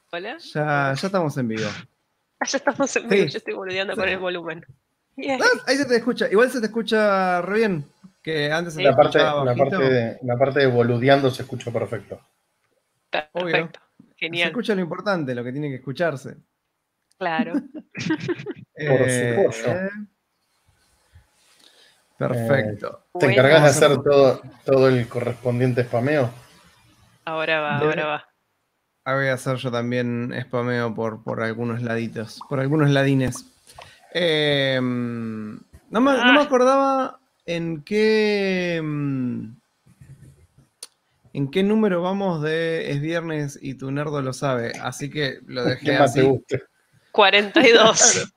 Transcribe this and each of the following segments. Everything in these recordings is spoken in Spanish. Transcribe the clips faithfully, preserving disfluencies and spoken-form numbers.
¿Hola? Ya, ya estamos en vivo. Ah, ya estamos en vivo, Sí. yo estoy boludeando Sí. con el volumen. Yeah. Ah, ahí se te escucha. Igual se te escucha re bien. Que antes se te ¿Sí? La parte, escuchaba la, bajito. parte de, la parte de boludeando se escucha perfecto. Perfecto. Obvio. Genial. Se escucha lo importante, lo que tiene que escucharse. Claro. Por Eh, supuesto. eh, perfecto. ¿Te Bueno. encargás de Vamos a hacer hacer- todo, todo el correspondiente spameo? Ahora va, De- ahora va. Ah, voy a hacer yo también spameo por, por algunos laditos, por algunos ladines. Eh, no, me, no me Ah. acordaba en qué mm, en qué número vamos de Es Viernes y tu nerdo lo sabe, así que lo ¿Qué dejé más te así. guste? cuarenta y dos.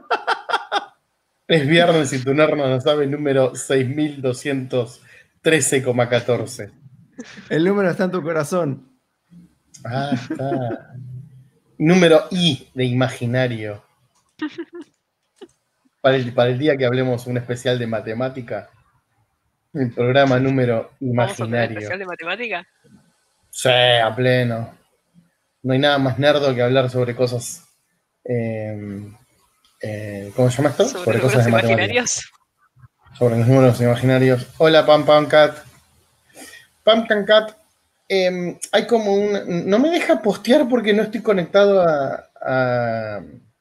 Es viernes y tu nerno no sabe, número seis mil doscientos trece coma catorce. El número está en tu corazón. Ah, está. Número I de imaginario. Para el, para el día que hablemos un especial de matemática, el programa número ¿Vamos a tener imaginario. especial de matemática? Sí, a pleno. No hay nada más nerdo que hablar sobre cosas. Eh, eh, ¿Cómo se llama esto? ¿Sobre, Sobre números cosas de matemática. imaginarios? Sobre los números imaginarios. Hola, Pam Pam Cat. Pam Pam Cat. Eh, hay como un. No me deja postear porque no estoy conectado a, a,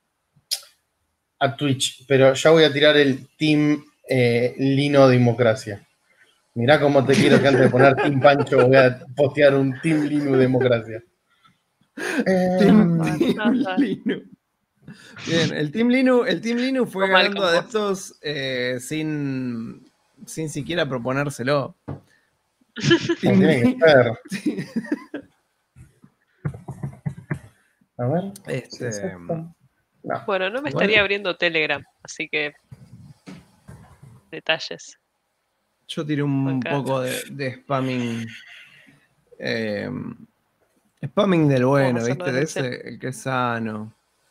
a Twitch, pero ya voy a tirar el Team eh, Lino Democracia. Mirá cómo te quiero que antes de poner Team Pancho voy a postear un Team Lino Democracia. Eh, Team, Ajá, Team ajá. Linux. Bien, el Team Linux, el Team Linux fue No mal ganando con vos. adeptos eh, sin, sin siquiera proponérselo. como tiene que ser. A ver. Este, ¿sí es esto? No. Bueno, no me Igual- estaría abriendo Telegram, así que detalles. Yo tiré un Acá. poco de, de spamming. eh, spamming del bueno, Vamos a hacerlo ¿viste? De desde el ese, el que es sano.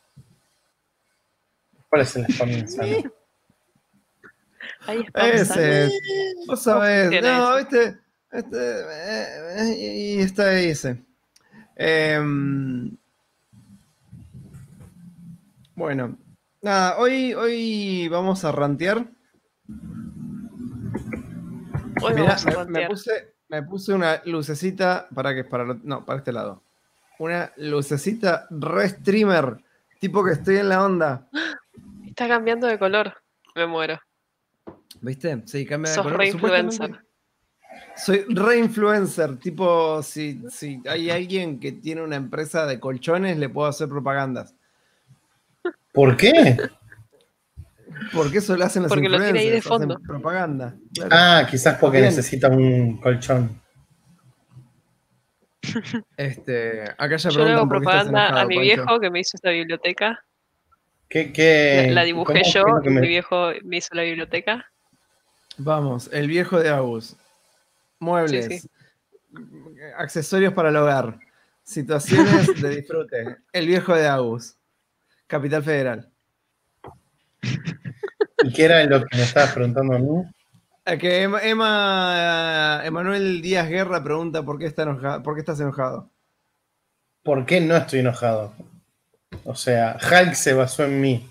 ¿Cuál es el spam insano? Ahí es spam Ese, sano. vos ¿Cómo sabés, funciona no, eso? ¿viste? Este, eh, eh, y está ese. Em, bueno, nada, hoy, hoy vamos a rantear. Hoy Mirá, vamos a me, me rantear. puse, me puse una lucecita para que para lo- no, para este lado. Una lucecita re streamer, tipo que estoy en la onda. Está cambiando de color. Me muero. ¿Viste? Sí, cambia de Sos color. re Supuestamente influencer. soy re influencer. Tipo, si, si hay alguien que tiene una empresa de colchones, le puedo hacer propagandas. ¿Por qué? Porque eso lo hacen los Porque lo tiene ahí de influencers, hacen fondo. propaganda. Claro. Ah, quizás porque Bien. necesita un colchón. Este, acá ya Yo le hago preguntan por qué estás propaganda enojado, a mi Pancho. viejo que me hizo esta biblioteca. ¿Qué, qué, La, la dibujé cómo- yo qué es lo que y me- mi viejo me hizo la biblioteca. Vamos, el viejo de Agus. Muebles. Sí, sí. Accesorios para el hogar. Situaciones de disfrute. El viejo de Agus. Capital Federal. ¿Y qué era lo que me estabas preguntando a mí? Eh, Que Emma, Emma- Emanuel Díaz Guerra pregunta por qué, está enojado, por qué estás enojado. ¿Por qué no estoy enojado? O sea, Hulk se basó en mí.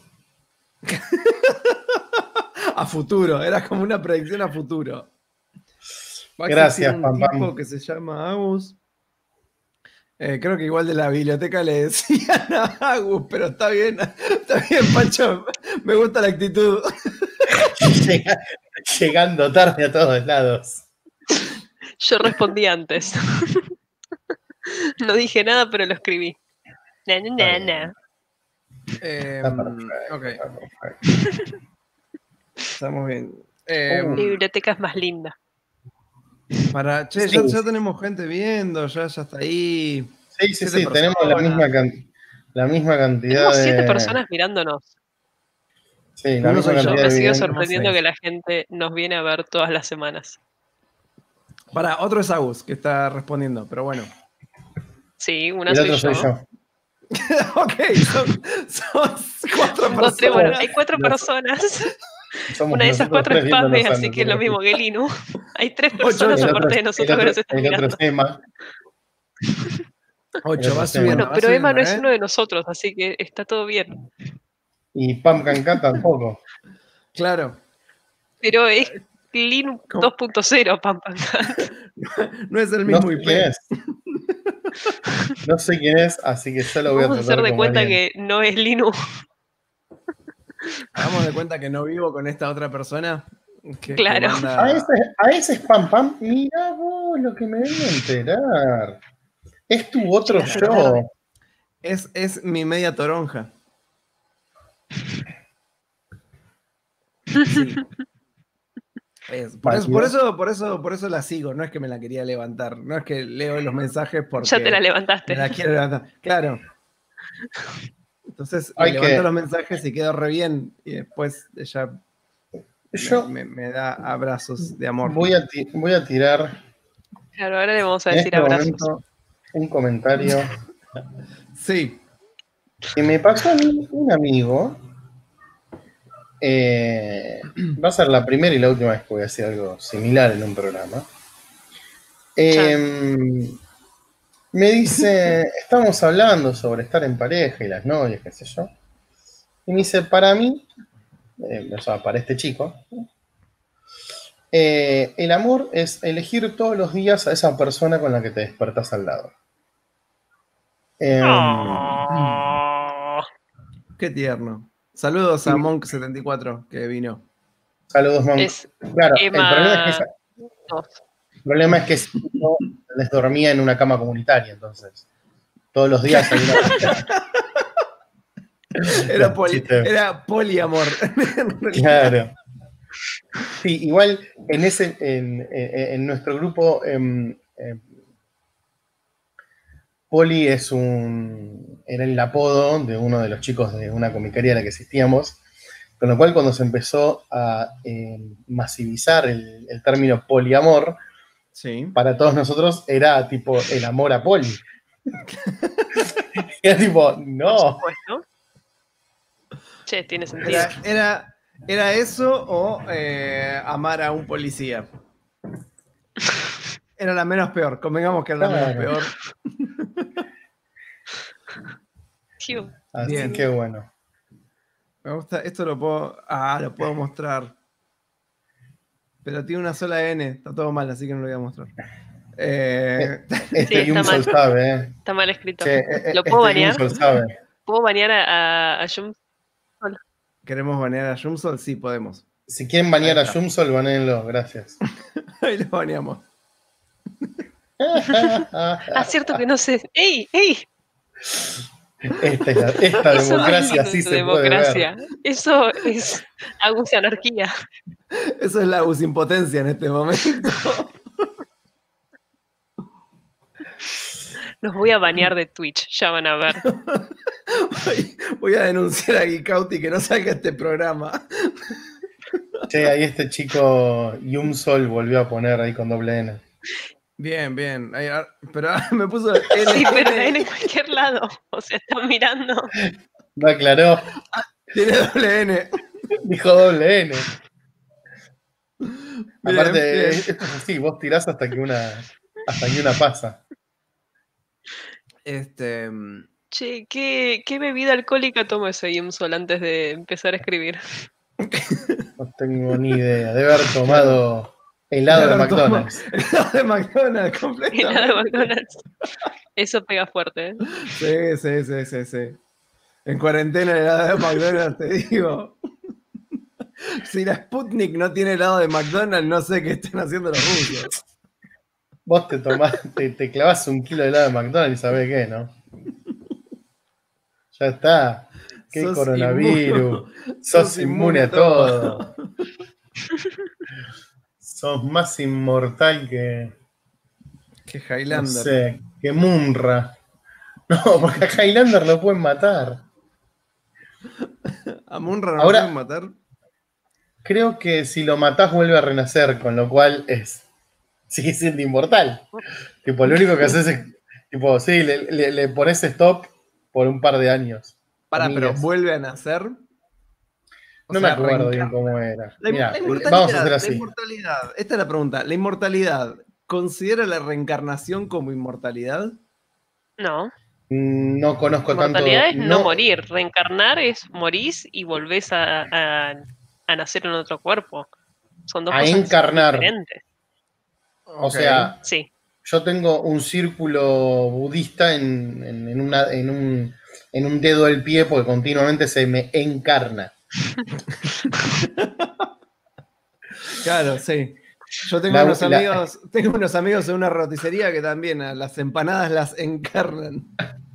A futuro, era como una predicción a futuro. Va a Gracias, existir un Pam Pam. tipo que se llama Agus. Eh, creo que igual de la biblioteca le decían a Agus, pero está bien, está bien, Pancho. Me gusta la actitud. Llega- llegando tarde a todos lados. Yo respondí antes. No dije nada, pero lo escribí. Na, na, na, na. Eh, Está perfecto, ok, está perfecto. estamos bien. Eh, Uh. Mi biblioteca es más linda. para, che, Sí. ya, ya tenemos gente viendo, ya, ya está ahí. Sí, sí, Siete sí, tenemos la personas. misma, can- la misma cantidad Tenemos siete de... personas mirándonos. Sí, la Uno misma soy yo. cantidad Me de sigue videntes. sorprendiendo seis. que la gente nos viene a ver todas las semanas. Para, otro es Agus que está respondiendo, pero bueno. Sí, una El soy otro yo. soy yo. Ok, son, son cuatro Son dos, tres, bueno, personas. hay cuatro Los- personas. Somos Una de esas nosotros cuatro tres es viéndonos Pame, a así que es lo nosotros. mismo que Linu. Hay tres Ocho, personas ocho. El otro, aparte de el nosotros que otro- nos están el otro mirando. es Emma. Ocho, va Bueno, subiendo. Bueno, va pero Emma subiendo, no es ¿eh? uno de nosotros, así que está todo bien. Y Pumpkin Cat tampoco. Claro. Pero es Linux ¿Cómo? dos punto cero, Pam Pam Cat. No es el No mismo sé I P. quién es. No sé quién es, así que yo lo voy a Vamos a hacer tratar de como cuenta alguien. que no es Linux. Hagamos de cuenta que no vivo con esta otra persona que, Claro. que A manda. ese, a ese es Pam Pam. Mirá vos lo que me vengo a enterar. Es tu otro Llegaste yo. tarde. Es, es mi media toronja. Sí. Es, por, eso, por, Válido. eso, por, eso, por eso la sigo, no es que me la quería levantar, no es que leo los mensajes porque Ya te la me levantaste. la quiero levantar. Claro. Entonces le Hay levanto que- los mensajes y quedo re bien y después ella me, Yo me- me da abrazos de amor. voy a, ti- voy a tirar Claro, ahora le vamos a en decir este abrazos. momento un comentario Sí. que me pasó a mí un amigo. Eh, va a ser la primera y la última vez que voy a hacer algo similar en un programa. Eh, me dice, estamos hablando sobre estar en pareja y las novias, qué sé yo. Y me dice, para mí, eh, o sea, para este chico, eh, el amor es elegir todos los días a esa persona con la que te despertás al lado. Eh, Oh. Qué tierno. Saludos a Sí. Monk setenta y cuatro que vino. Saludos, Monk. Es Claro, Emma el problema es que, esa- dos. el problema es que ese chico les dormía en una cama comunitaria, entonces todos los días había una... Era, Los poli- chistes. era poliamor. Claro. Sí, igual en ese, en, en- en nuestro grupo, em, em, Poli es un, era el apodo de uno de los chicos de una comicaría a la que asistíamos, con lo cual cuando se empezó a em, masivizar el, el término poliamor, Sí. para todos nosotros era tipo el amor a Poli. Era tipo, Por no. supuesto. Che, tiene sentido. Era, era, era eso o eh, amar a un policía. Era la menos peor. Convengamos que era la menos Claro. peor. Tío, Así Bien. que bueno. Me gusta. Esto lo puedo. Ah, lo puedo mostrar. Pero tiene una sola N. Está todo mal, así que no lo voy a mostrar. Eh, Este Sí, está Yumsol mal. sabe, ¿eh? está mal escrito. Che, eh, ¿Lo este puedo banear? Yumsol sabe. ¿Puedo banear a, a, a Jum? ¿Queremos banear a Jumsol? Sí, podemos. Si quieren banear Ahí a está. Yumsol, banéenlo, gracias. Ahí lo baneamos. Ah, cierto que no sé. ¡Ey! ¡Ey! Esta, es la- esta Eso no es democracia sí Linux se puede ver. democracia. Eso es Agus y anarquía. Eso es la impotencia en este momento. Los voy a banear de Twitch, ya van a ver. Voy, voy a denunciar a Geekauti que no salga este programa. Che, ahí este chico Yumsol volvió a poner ahí con doble N. Bien, bien. Ahí, ah, pero ahora me puso N. Sí, pero N. en cualquier lado. O sea, están mirando. No aclaró, Tiene doble N. dijo doble N. Bien, Aparte, bien. esto es así, vos tirás hasta que una, hasta que una pasa. Este. mm, Che, ¿qué, qué bebida alcohólica toma ese Yumsol antes de empezar a escribir? No tengo ni idea. Debe haber tomado helado de Helado toma- McDonald's. Helado de McDonald's, Helado de completamente. McDonald's. Eso pega fuerte, ¿eh? Sí, sí, sí, sí, sí. En cuarentena el helado de McDonald's, te digo. Si la Sputnik no tiene helado de McDonald's, no sé qué están haciendo los rusos. Vos te tomás, te, te clavas un kilo de helado de McDonald's y sabés qué, ¿no? Ya está. ¿Qué Sos coronavirus? inmuno. Sos inmune a todo. Sos más inmortal que, Que no Highlander. sé, que Munra. No, porque a Highlander lo pueden matar. A Munra no Ahora- lo pueden matar. Creo que si lo matás vuelve a renacer, con lo cual es sigue siendo inmortal. Tipo, lo único que haces es, tipo, sí, le, le, le pones stop por un par de años. Para, pero Amigas. vuelve a nacer. O No sea, me acuerdo bien reencarna. cómo era. La, Mirá, la inmortalidad, vamos a hacer la así. inmortalidad. Esta es la pregunta. ¿La inmortalidad considera la reencarnación como inmortalidad? No. No conozco Mortalidad tanto. es no, no morir. Reencarnar es morís y volvés a, a, a nacer en otro cuerpo. Son dos a cosas encarnar. diferentes. O sea, sí. Yo tengo un círculo budista en, en, en, una, en, un, en un dedo del pie porque continuamente se me encarna. Claro, sí. Yo tengo La- unos la- amigos, tengo unos amigos en una roticería que también a las empanadas las encarnan.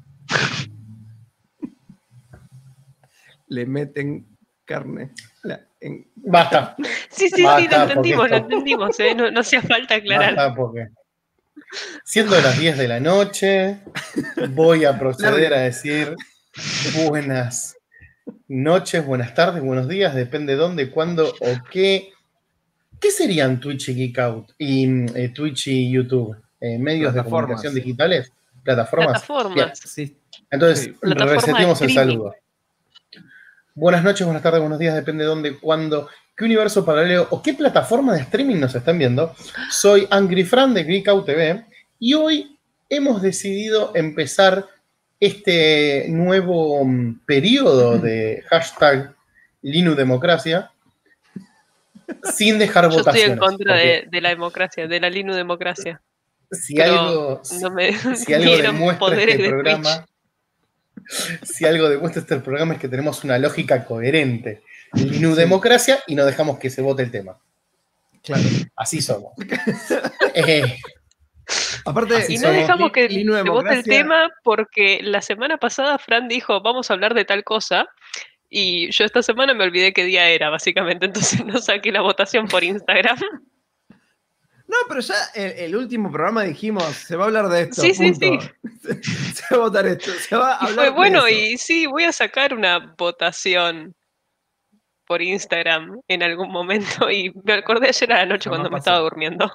Le meten carne. La en- Basta. Sí, sí, Basta, sí, lo entendimos, porque lo esto- entendimos, ¿eh? No, no hacía falta aclarar. Basta porque. Siendo las diez de la noche, voy a proceder Larga. a decir buenas noches, buenas tardes, buenos días, depende dónde, cuándo o qué. ¿Qué serían Twitch y Geek Out? Y eh, Twitch y YouTube. Eh, ¿Medios de Plataformas. comunicación digitales? ¿Plataformas? Bien. Plataformas. Sí, Entonces, sí. Plataforma de reseteemos el streaming. saludo. Buenas noches, buenas tardes, buenos días, depende de dónde, cuándo, qué universo paralelo o qué plataforma de streaming nos están viendo. Soy Angry Fran de Geek Out T V y hoy hemos decidido empezar este nuevo mm, periodo de hashtag Linudemocracia sin dejar Yo estoy votaciones. en contra porque de, de la democracia, de la linudemocracia. si Pero algo, no me si algo dieron demuestra poderes este de programa, si algo demuestra este programa es que tenemos una lógica coherente. Linudemocracia y no dejamos que se vote el tema. Claro. Así somos. Eh, Aparte, Así Y no somos. dejamos que Linu se vote el Democracia- tema porque la semana pasada Fran dijo, vamos a hablar de tal cosa, y yo esta semana me olvidé qué día era, básicamente, entonces no saqué la votación por Instagram. No, pero ya el, el último programa dijimos, se va a hablar de esto, Sí, sí, punto. Se, se va a votar esto, se va a Y hablar fue de bueno, eso. y sí, voy a sacar una votación por Instagram en algún momento, y me acordé ayer a la noche Jamás cuando me pasó. estaba durmiendo.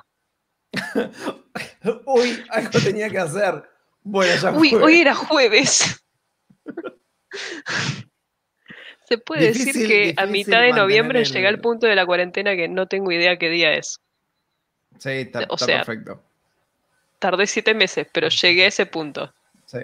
Uy, algo tenía que hacer. Bueno, ya Uy, fue. hoy era jueves. Se puede Difícil- decir que a difícil mitad de noviembre mantener el- llegué al punto de la cuarentena que no tengo idea qué día es. Sí, está, O está sea, perfecto. Tardé siete meses, pero llegué a ese punto. Sí.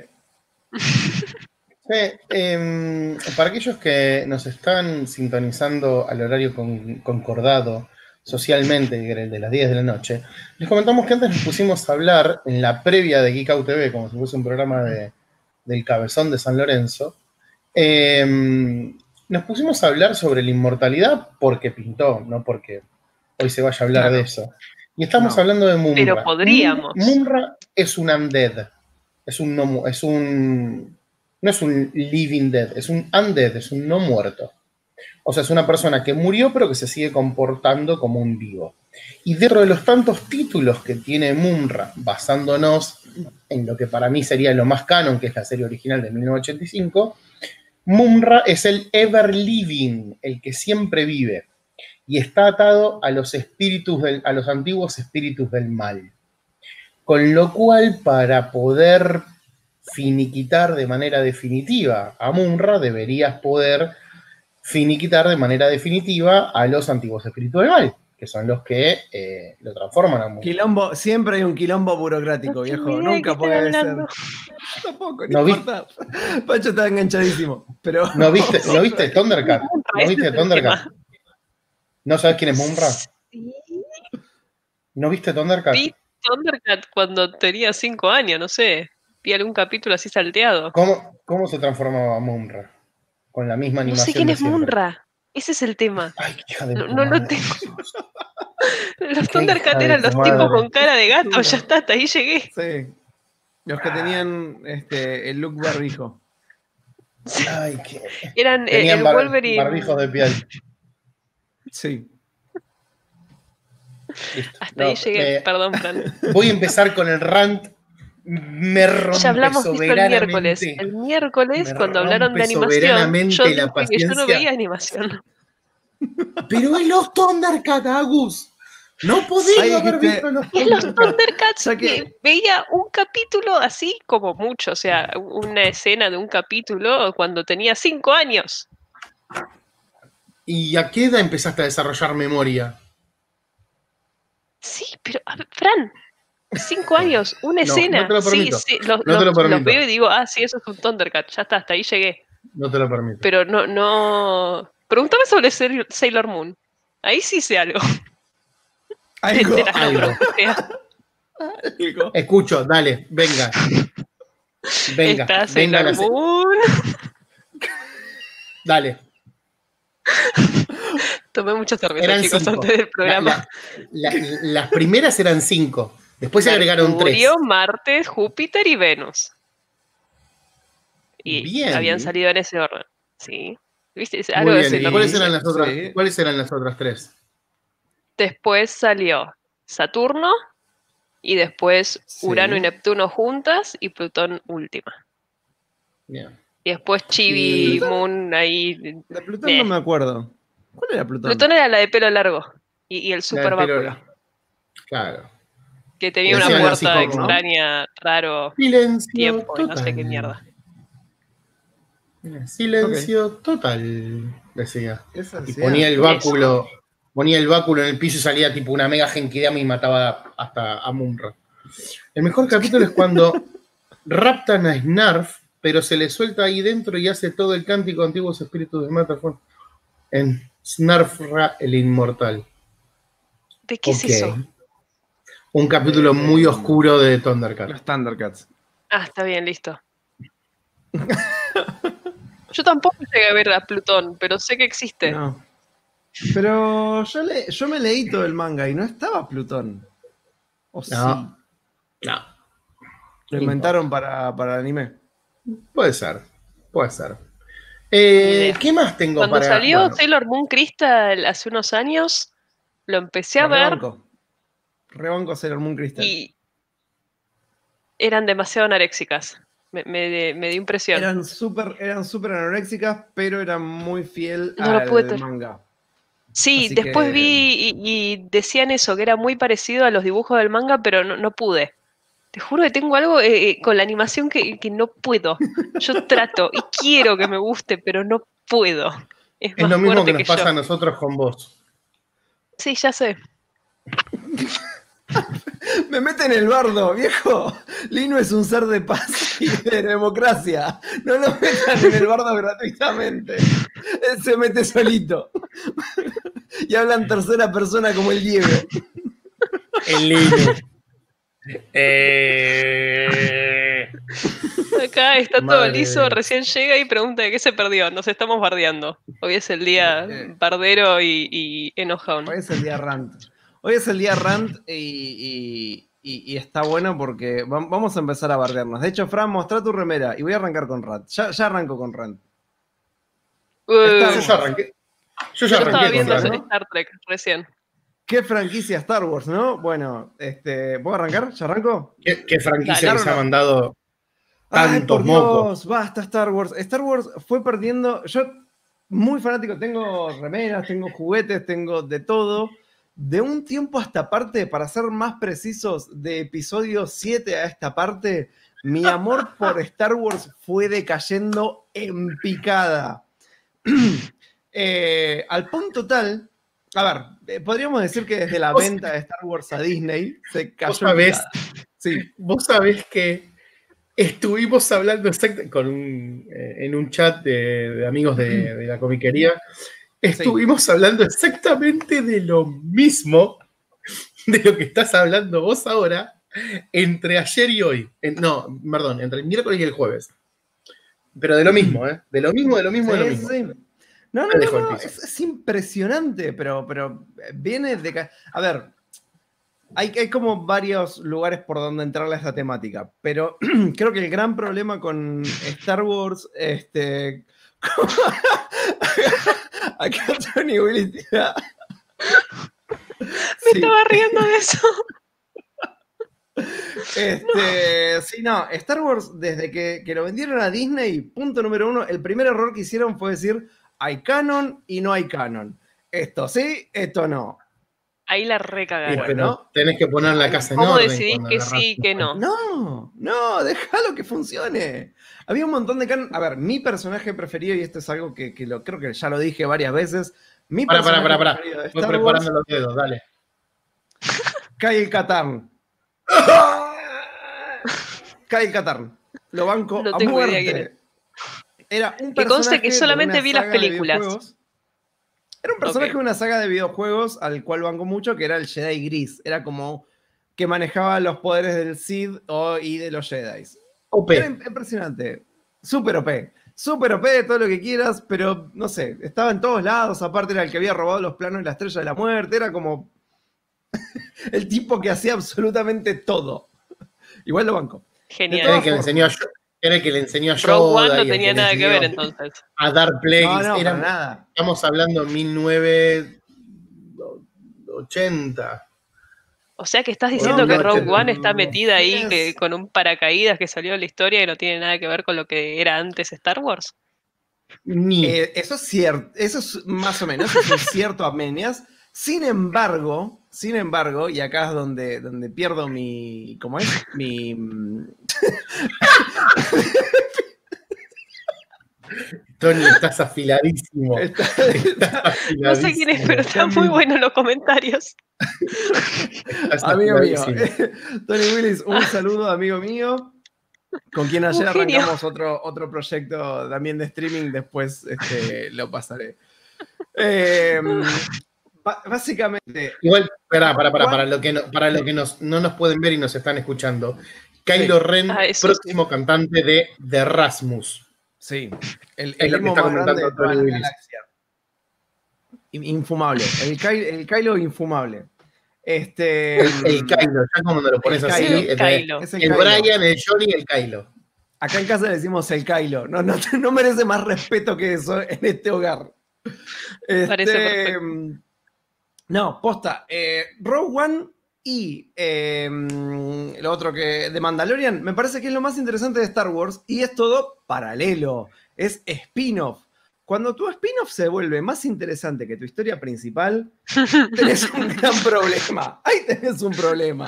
sí, eh, para aquellos que nos están sintonizando al horario con, concordado socialmente, que era el de las diez de la noche, les comentamos que antes nos pusimos a hablar en la previa de Geek Out T V, como si fuese un programa de, del Cabezón de San Lorenzo. Eh, nos pusimos a hablar sobre la inmortalidad porque pintó, no porque hoy se vaya a hablar Claro. de eso. Y estamos No. hablando de Mumra. Pero podríamos. Mumra es un undead. Es un no mu- es un no es un living dead, es un undead, es un no muerto. O sea, es una persona que murió pero que se sigue comportando como un vivo. Y dentro de los tantos títulos que tiene Mumra, basándonos en lo que para mí sería lo más canon, que es la serie original de mil novecientos ochenta y cinco, Mumra es el ever living, el que siempre vive. Y está atado a los espíritus del, a los antiguos espíritus del mal. Con lo cual, para poder finiquitar de manera definitiva a Mumra, deberías poder finiquitar de manera definitiva a los antiguos espíritus del mal, que son los que eh, lo transforman a Mumra. Quilombo, siempre hay un quilombo burocrático, No viejo. tengo idea de Nunca qué puede están ser. hablando. Yo tampoco, No no vi- importa. Pacho está enganchadísimo. Pero ¿No viste, ¿no viste Thundercat? ¿No Ese viste es el Thundercat? tema. ¿No sabes quién es Mumra? Sí. ¿No viste Thundercat? Vi Thundercat cuando tenía cinco años, no sé. Vi algún capítulo así salteado. ¿Cómo, ¿Cómo se transformaba Mumra? Con la misma No animación sé quién de es siempre. Munra. Ese es el tema. Ay, qué hija de No, tu no lo madre. tengo. Los Qué Thundercat hija de eran tu los madre. tipos con cara de gato. Duro. Ya está, hasta ahí llegué. sí. Los que tenían este, el look barbijo. Ay, qué... Eran eh, Tenían el bar- Wolverine. barbijos de piel. Sí. Listo. Hasta No, ahí llegué. me- Perdón, Fran. voy a empezar con el rant. Me rompe Ya hablamos de esto el soberanamente. miércoles. El miércoles, Me cuando hablaron de rompe animación, soberanamente yo la dije que yo no paciencia. veía animación. Pero es los Thundercat, Agus. No podía Ahí haber dijiste- visto los Es los Thundercat. Thundercats Ya que- que veía un capítulo así como mucho, o sea, una escena de un capítulo cuando tenía cinco años. ¿Y a qué edad empezaste a desarrollar memoria? Sí, pero, a ver, Fran, Cinco años, una No, escena. no te lo permito. Sí, sí, los, No te lo los- permito. los veo y digo, ah, sí, eso es un Thundercat. Ya está, hasta ahí llegué. No te lo permito. Pero no, no. Pregúntame sobre Sail- Sailor Moon. Ahí sí sé algo. Algo, De las algo. nombres que sea. algo. Escucho, dale, venga. Venga, Está venga Sailor la- Moon. Dale. Tomé mucha cerveza, Eran chicos, cinco. antes del programa. La- la- la- las primeras eran cinco. Después se agregaron tres. Mercurio, Marte, Júpiter y Venus. Y Bien. habían salido en ese orden. Sí. ¿Viste? Es Muy algo de bien. Sailor ¿Y cuáles Moon. eran las otras? Sí. ¿Cuáles eran las otras tres? Después salió Saturno. Y después Sí. Urano y Neptuno juntas. Y Plutón última. Bien. Y después Chibi, ¿Y Moon ahí. De Plutón Meh. no me acuerdo. ¿Cuál era Plutón? Plutón era la de pelo largo. Y, y el La super de pelo- báculo. Claro. Que tenía una Decían así puerta como, ¿no? extraña, raro, Silencio tiempo y no total. sé qué mierda. Silencio total, decía. Esa Y sí. ponía el Eso. báculo, ponía el báculo en el piso y salía tipo una mega Genkidama y mataba hasta a Munra. El mejor capítulo es cuando raptan a Snarf, pero se le suelta ahí dentro y hace todo el cántico antiguos espíritus de Matterhorn en Snarfra el Inmortal. ¿De qué Ok. es eso? Un capítulo muy oscuro de Thundercat. Los Thundercats. Ah, está bien, listo. Yo tampoco llegué a ver a Plutón, pero sé que existe. No. Pero yo, le, yo me leí todo el manga y no estaba Plutón. ¿O sí? No. No. Lo inventaron para, para el anime. Puede ser. Puede ser. Eh, idea. ¿Qué más tengo Cuando para salió bueno, Sailor Moon Crystal hace unos años, lo empecé a ver Rebanco. Rebanco Sailor Moon Crystal. y eran demasiado anoréxicas. Me, me, me dio impresión. Eran súper eran súper anoréxicas, pero eran muy fiel No lo al pude ter- manga. Sí, así después que- vi y, y decían eso, que era muy parecido a los dibujos del manga, pero no, no pude. Te juro que tengo algo eh, eh, con la animación que, que no puedo. Yo trato y quiero que me guste, pero no puedo. Es, es más lo mismo fuerte que nos que pasa yo. a nosotros con vos. Sí, ya sé. Me mete en el bardo, viejo. Lino es un ser de paz y de democracia. No lo metan en el bardo gratuitamente. Él se mete solito. Y habla en tercera persona como el Diego. El Lino. eh... Acá está todo Madre liso, de- recién llega y pregunta de qué se perdió. Nos estamos bardeando. Hoy es el día Eh. bardero y, y enojón. Hoy es el día rant. Hoy es el día rant y, y- y- y está bueno porque va- vamos a empezar a bardearnos. De hecho, Fran, mostrá tu remera y voy a arrancar con rant. Ya, ya arranco con rant. Uh, Está- Yo ya arranqué. Yo yo ya estaba arranqué viendo con Rand, Rand. ¿no? Star Trek recién. ¿Qué franquicia Star Wars, no? Bueno, este, ¿puedo arrancar? ¿Ya arranco? ¿Qué, qué franquicia Dale, les ha no. mandado Ay, tantos por mocos? Dios, basta Star Wars. Star Wars fue perdiendo. Yo, muy fanático, tengo remeras, tengo juguetes, tengo de todo. De un tiempo a esta parte, para ser más precisos, de episodio siete a esta parte, mi amor por Star Wars fue decayendo en picada. Eh, al punto tal. A ver, eh, podríamos decir que desde la Vos- venta de Star Wars a Disney se cayó Vos en sabés, picada. Sí. vos sabés que estuvimos hablando exact- con un, eh, en un chat de, de amigos de, de la comiquería. Estuvimos hablando exactamente de lo mismo de lo que estás hablando vos ahora entre ayer y hoy. En- no, perdón, entre el miércoles y el jueves. Pero de lo mismo, ¿eh? De lo mismo, de lo mismo, de lo Sí, mismo. sí. No, no, Te dejo no, no, el piso. es, es impresionante, pero, pero viene de... ca- A ver, hay, hay como varios lugares por donde entrarle a esta temática, pero creo que el gran problema con Star Wars, este... Acá Tony Willis tira- Me Sí. estaba riendo de eso. Este, sí, no, Star Wars, desde que, que lo vendieron a Disney, punto número uno, el primer error que hicieron fue decir, hay canon y no hay canon. Esto sí, esto no. Ahí la Sí, recagaron. pero Bueno. tenés que poner la casa en ¿Cómo orden. decidís cuando que agarrás- sí y que no? No, no, déjalo que funcione. Había un montón de canon. A ver, mi personaje preferido, y esto es algo que, que lo, creo que ya lo dije varias veces, mi Pará, pará, personaje pará, pará. preferido de Voy Star preparando Wars, los dedos, dale. Kyle Katarn. Kyle Katarn. Lo banco No a tengo idea muerte. quién es. Era un Que conste personaje que solamente de una vi las saga de películas. videojuegos. Era un personaje Ok. de una saga de videojuegos al cual banco mucho, que era el Jedi Gris. Era como que manejaba los poderes del Sith o, y de los Jedi. O Era P. impresionante. Súper O P. Súper O P, todo lo que quieras, pero no sé, estaba en todos lados. Aparte era el que había robado los planos de la Estrella de la Muerte. Era como el tipo que hacía absolutamente todo. Igual lo banco. Genial. Era el que le enseñó a, era el que le enseñó a Rogue One Yoda no y el tenía que le nada que ver enseñó entonces. a dar Plagueis. No, no, Era- para nada. Estamos hablando mil novecientos ochenta. O sea que estás diciendo No, que no, Rogue te- One está me metida ahí tienes- que, con un paracaídas que salió de la historia y no tiene nada que ver con lo que era antes Star Wars. Ni. Eh, eso es cierto, eso es más o menos, eso es cierto, Amenias. Sin embargo, sin embargo, y acá es donde, donde pierdo mi, ¿cómo es? Mi, Tony, estás afiladísimo. Está- Estás No sé quién es, pero están muy buenos los comentarios. Estás amigo mío, afiladísimo. Tony Willis, un saludo, amigo mío, con quien ayer Un genio. arrancamos otro, otro proyecto también de streaming, después este, lo pasaré. Eh, ba- básicamente, Igual, para, para, para, ¿Cuál? para lo que, no, para lo que nos, no nos pueden ver y nos están escuchando. Kylo Ren, Ah, eso próximo cantante de The Rasmus. sí, el, Es el lo que emo está más grande de comentando toda la Tony Willis. galaxia. In- Infumable, el, Ky- el Kylo infumable. Este, El, el Kylo, ya como me lo pones El así. Kylo. El, Kylo. es el Kylo. Brian, el Johnny y el Kylo. Acá en casa le decimos el Kylo. No, no, no merece más respeto que eso en este hogar. Este, Parece perfecto. No, posta. Eh, Rogue One y eh, lo otro que de Mandalorian me parece que es lo más interesante de Star Wars y es todo paralelo. Es spin-off. Cuando tu spin-off se vuelve más interesante que tu historia principal, tenés un gran problema. Ahí tenés un problema.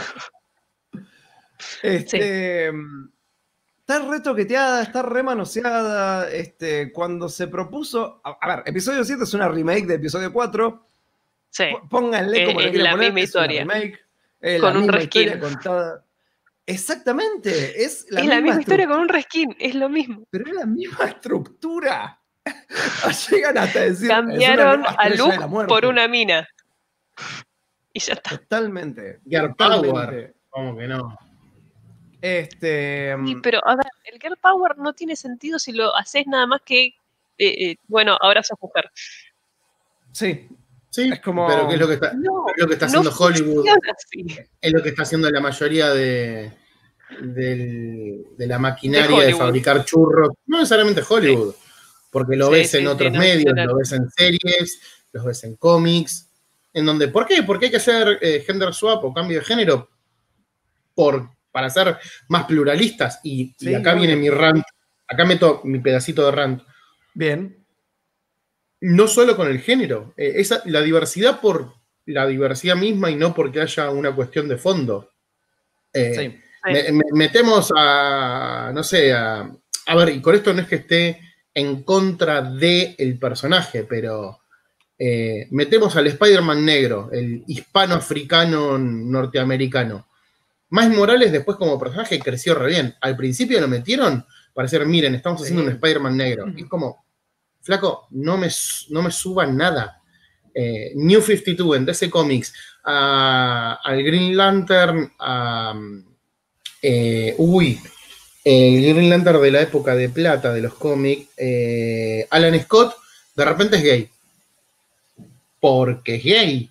Este, Está re toqueteada, está re manoseada. Este, cuando se propuso. A, a ver, episodio siete es una remake de episodio cuatro. Sí. P- Pónganle Eh, como le es quieran la poner. misma es una historia. remake. Es Con la un misma reskin. historia contada. Exactamente. Es la es misma, la misma historia estru- con un reskin, es lo mismo. Pero es la misma estructura. Llegan hasta decir. Cambiaron es una nueva a Estrella de la Luke Muerte. por una mina. Y ya está. Totalmente. Girl totalmente. Power. ¿Cómo que no? Este. Sí, pero a ver, el Girl Power no tiene sentido si lo haces nada más que. eh, eh, bueno, ahora sos mujer. Sí. Sí, Es como- pero ¿qué es lo que está, No, es lo que está no haciendo Hollywood? funciona así. Es lo que está haciendo la mayoría de, del- de la De maquinaria de, Hollywood. fabricar churros. No necesariamente Hollywood, porque lo Sí, ves sí, en sí, otros no, medios, general. lo ves en series, los ves en cómics. En donde, ¿por qué? Porque hay que hacer eh, gender swap o cambio de género por, para ser más pluralistas. Y, y Sí, acá obvio. viene mi rant, acá meto mi pedacito de rant. Bien. No solo con el género, eh, esa, la diversidad por la diversidad misma y no porque haya una cuestión de fondo. Eh, Sí. me- me- metemos a, no sé, a, a ver, y con esto no es que esté en contra del personaje, pero eh, metemos al Spider-Man negro, el hispano-africano norteamericano. Miles Morales después como personaje creció re bien. Al principio lo metieron para decir, miren, estamos haciendo Sí. un Spider-Man negro. Y es como, flaco, no me, no me suban nada. Eh, New cincuenta y dos en D C Comics, a- al Green Lantern, a, eh, uy, el Green Lantern de la época de plata de los cómics, eh, Alan Scott, de repente es gay. Porque es gay.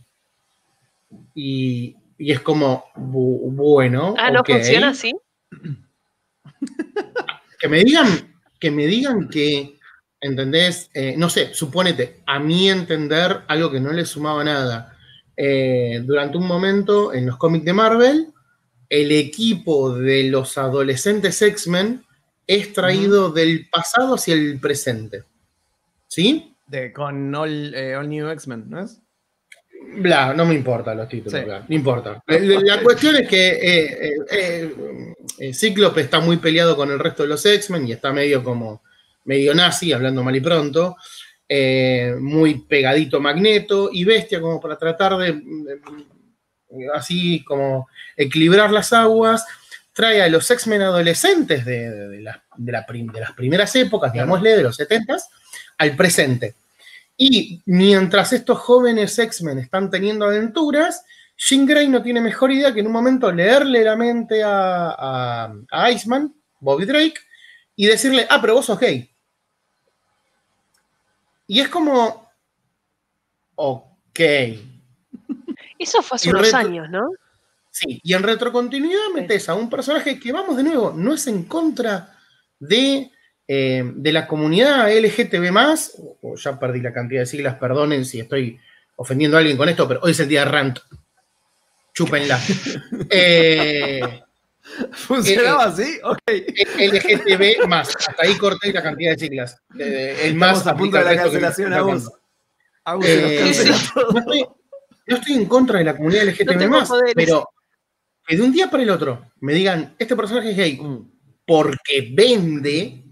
Y, y es como, bu- bueno, Ah, ¿no ok. funciona así? Que me digan, que me digan que, ¿entendés? Eh, no sé, supónete, a mi entender, algo que no le sumaba nada. Eh, durante un momento, en los cómics de Marvel, el equipo de los adolescentes X-Men es traído del pasado hacia el presente. ¿Sí? De, con All, eh, All New X-Men, ¿no es? Bla, no me importa los títulos, Sí. bla, no importa. La, la cuestión es que eh, eh, eh, eh, Cíclope está muy peleado con el resto de los X-Men y está medio como, medio nazi, hablando mal y pronto, eh, muy pegadito a Magneto y Bestia como para tratar de, de así como equilibrar las aguas, trae a los X-Men adolescentes de, de, de, la, de, la prim, de las primeras épocas, digámosle, de los setentas, al presente. Y mientras estos jóvenes X-Men están teniendo aventuras, Jean Grey no tiene mejor idea que en un momento leerle la mente a, a, a Iceman, Bobby Drake, y decirle, ah, pero vos sos gay. Y es como, ok. Eso fue hace Y unos retro- años, ¿no? Sí, y en retrocontinuidad metes a un personaje que, vamos de nuevo, no es en contra de, eh, de la comunidad L G T B más, o, o ya perdí la cantidad de siglas, perdonen si estoy ofendiendo a alguien con esto, pero hoy es el día de rant. Chúpenla. eh, ¿Funcionaba eh, así? Ok. L G T B más, hasta ahí corté la cantidad de siglas. Eh, el más Estamos a punto de la aplica al resto que me cancelación, estoy Agus. sacando. Agus se nos Eh, cancela sí. todo. No estoy, no estoy en contra de la comunidad L G T B No tengo más, poderes. pero que de un día para el otro me digan, este personaje es gay, Mm. porque vende,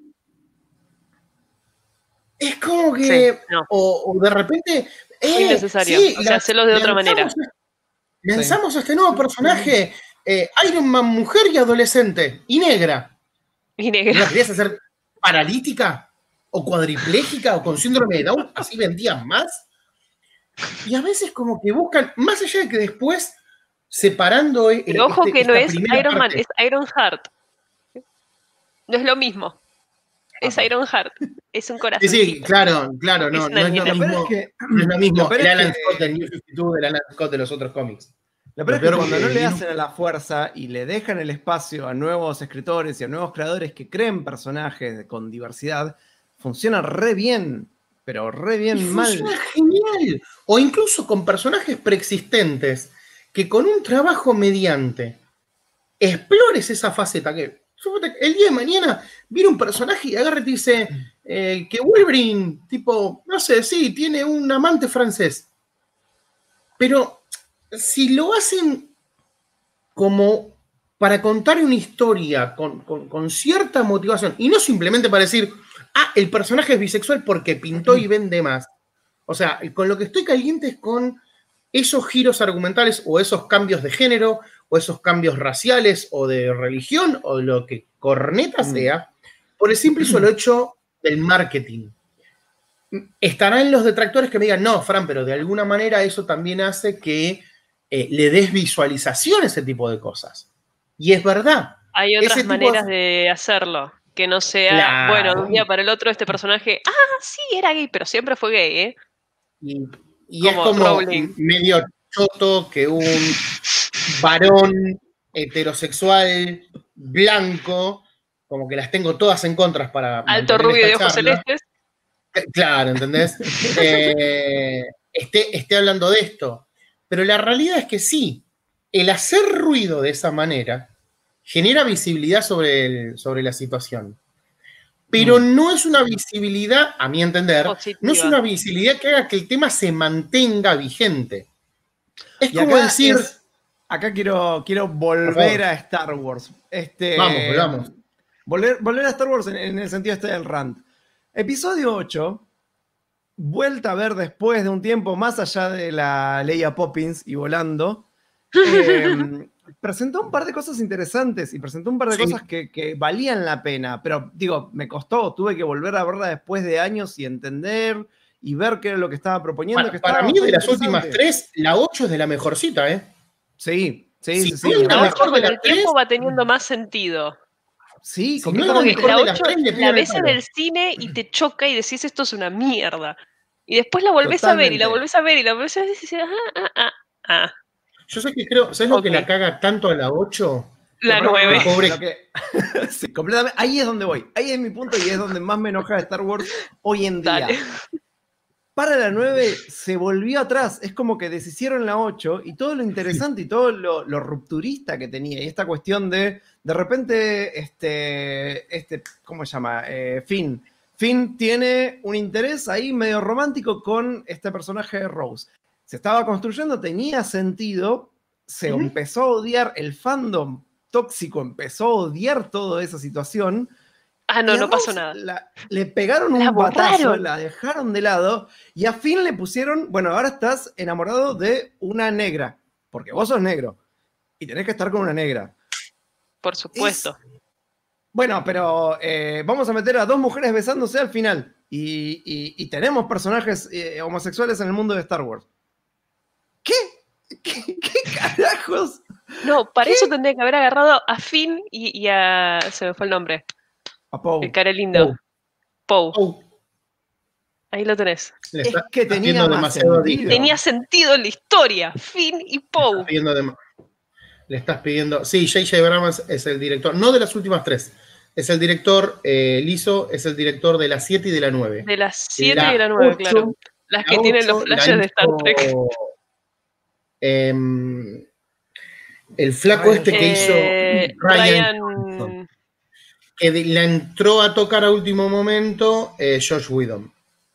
es como que, Sí, no. o, o de repente, eh, Innecesario. sí, O sea, la- hacerlo de otra manera. lanzamos a- Lanzamos a este nuevo personaje, eh, Iron Man mujer y adolescente, y negra. Y ¿No negra. la querías hacer paralítica? ¿O cuadripléjica? ¿O con síndrome de Down? ¿Así vendían más? Y a veces como que buscan, más allá de que después, separando el, Pero ojo este- que no esta es primera Iron Man, parte- es Iron Heart. No es lo mismo. Es Ajá. Iron Heart. Es un Sí, corazón. sí, claro, claro, no, Es no es lo una Lo peor mismo, es que, no es lo mismo lo peor el es Alan que- Scott del New cincuenta y dos del Alan Scott de los otros cómics. lo peor es que peor cuando que no le vino- hacen a la fuerza y le dejan el espacio a nuevos escritores y a nuevos creadores que creen personajes con diversidad, funciona re bien, pero re Y bien mal. funciona genial. O incluso con personajes preexistentes que con un trabajo mediante explores esa faceta que el día de mañana viene un personaje y agarra y te dice eh, que Wolverine, tipo, no sé, sí, tiene un amante francés. Pero si lo hacen como para contar una historia con, con, con cierta motivación y no simplemente para decir, ah, el personaje es bisexual porque pintó y vende más. O sea, con lo que estoy caliente es con esos giros argumentales o esos cambios de género o esos cambios raciales o de religión o lo que corneta Mm. sea, por el simple y solo hecho del marketing. Estarán los detractores que me digan, no, Fran, pero de alguna manera eso también hace que eh, le des visualización a ese tipo de cosas. Y es verdad. Hay Ese otras tipo maneras de- de hacerlo. Que no sea, Claro. bueno, de un día para el otro este personaje, ah, sí, era gay, pero siempre fue gay, ¿eh? Y, y es Como como Rowling. medio choto que un varón heterosexual blanco, como que las tengo todas en contra para Alto mantener rubio de esta ojos charla. celestes. Claro, ¿entendés? Eh, esté, esté hablando de esto. Pero la realidad es que sí, el hacer ruido de esa manera genera visibilidad sobre, el, sobre la situación. Pero Mm. no es una visibilidad, a mi entender, Positiva. no es una visibilidad que haga que el tema se mantenga vigente. Es Y como acá, decir, es- acá quiero, quiero volver a Star Wars. Este, Vamos, volvamos. Volver, volver a Star Wars en, en el sentido este del rant. Episodio ocho, vuelta a ver después de un tiempo, más allá de la Leia Poppins y volando, eh, presentó un par de cosas interesantes y presentó un par de Sí. cosas que, que valían la pena. Pero digo, me costó, tuve que volver a verla después de años y entender y ver qué era lo que estaba proponiendo. para, que para estaba mí de bastante las últimas interesante. tres, la ocho es de la mejorcita, ¿eh? Sí, sí, Sí, sí, sí. no es me la La parece- mejor ocho de con las el tiempo tres. va teniendo más sentido. Sí, Si completamente. no Como la que mejor la de las ocho tres, le la pegan el ves en palo. el cine y te choca y decís esto es una mierda. Y después la volvés a ver y la Totalmente. volvés a ver y la volvés a ver y decís, ah, ah, ah, ah. Yo sé que creo, ¿sabes lo que Ok. la caga tanto a la ocho? La No, pero no, nueve. no, Pobre- lo que- sí, completamente. Ahí es donde voy. Ahí es mi punto y es donde más me enoja de Star Wars hoy en día. Dale. Para la nueve se volvió atrás. Es como que deshicieron la ocho y todo lo interesante y todo lo, lo rupturista que tenía. Y esta cuestión de, de repente, este, este ¿cómo se llama? Eh, Finn. Finn tiene un interés ahí medio romántico con este personaje de Rose. Se estaba construyendo, tenía sentido, se Ujú. empezó a odiar, el fandom tóxico empezó a odiar toda esa situación. Ah, no, Y a no pasó Rose nada. la- le pegaron La un batazo, borraron. la dejaron de lado y a Finn le pusieron, bueno, ahora estás enamorado de una negra. porque vos sos negro y tenés que estar con una negra. Por supuesto. Es... Bueno, pero eh, vamos a meter a dos mujeres besándose al final. Y, y, y tenemos personajes eh, homosexuales en el mundo de Star Wars. ¿Qué? ¿Qué, qué carajos? No, para ¿Qué? eso tendría que haber agarrado a Finn y, y a... Se me fue el nombre. A Poe. El cara lindo. Poe. Oh. Ahí lo tenés. Le Es está que tenía haciendo más demasiado sentido. difícil. Tenía sentido en la historia. Finn y Le Poe. estás pidiendo dem- Le estás pidiendo. Sí, J J Abrams es el director, no de las últimas tres. Es el director, eh, Lizo es el director de la siete y de la nueve. De las siete La y de la nueve, ocho, claro. Las que la tienen los ocho la flashes de Star hizo, Trek. em, el flaco este que Eh, hizo Ryan, Ryan. que de- la entró a tocar a último momento, eh, Josh Whedon.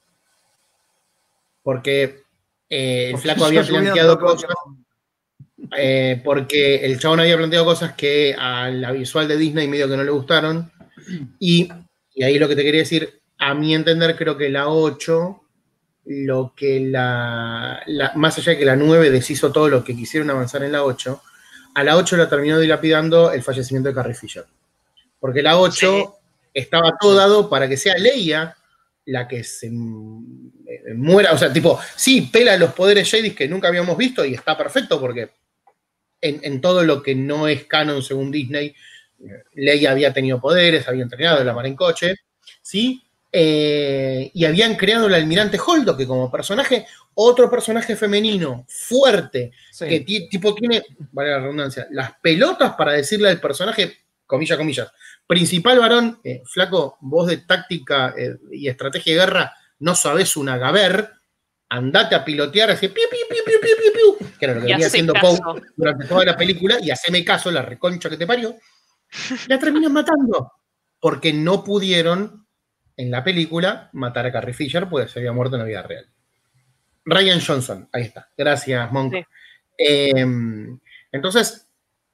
Porque eh, el Porque flaco había Josh Whedon planteado tocó- cosas. Eh, porque el chabón había planteado cosas que a la visual de Disney medio que no le gustaron. Y, y ahí lo que te quería decir, a mi entender, creo que la ocho, lo que la, la más allá de que la nueve deshizo todo lo que quisieron avanzar en la ocho, a la ocho la terminó dilapidando el fallecimiento de Carrie Fisher. Porque la ocho sí. estaba todo dado para que sea Leia la que se eh, muera, o sea, tipo, sí, pela los poderes Jedi que nunca habíamos visto y está perfecto porque En, en todo lo que no es canon según Disney, Leia había tenido poderes, había entrenado, la mar en coche, ¿sí? Eh, y habían creado al almirante Holdo, que como personaje, otro personaje femenino, fuerte, sí. que t- tipo tiene, vale la redundancia, las pelotas para decirle al personaje, comillas, comillas, principal varón, eh, flaco, vos de táctica eh, y estrategia de guerra no sabés una gaber, andate a pilotear así, piu, piu, piu, piu, piu, piu, piu, que era lo que venía haciendo Poe durante toda la película, y haceme caso, la reconcha que te parió, la terminan matando, porque no pudieron, en la película, matar a Carrie Fisher, porque se había muerto en la vida real. Ryan Johnson, ahí está, gracias, Monk. Sí. Eh, entonces,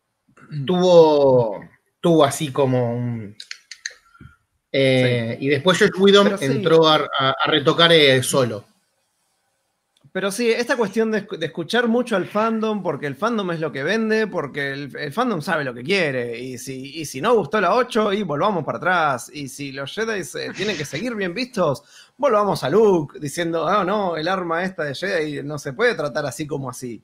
tuvo, tuvo así como un... Eh, sí. Y después Josh Whedon sí. entró a, a, a retocar eh, solo. Pero sí, esta cuestión de, de escuchar mucho al fandom, porque el fandom es lo que vende, porque el, el fandom sabe lo que quiere, y si, y si no gustó la ocho, y volvamos para atrás, y si los Jedi eh, tienen que seguir bien vistos, volvamos a Luke, diciendo, ah, oh, no, el arma esta de Jedi no se puede tratar así como así.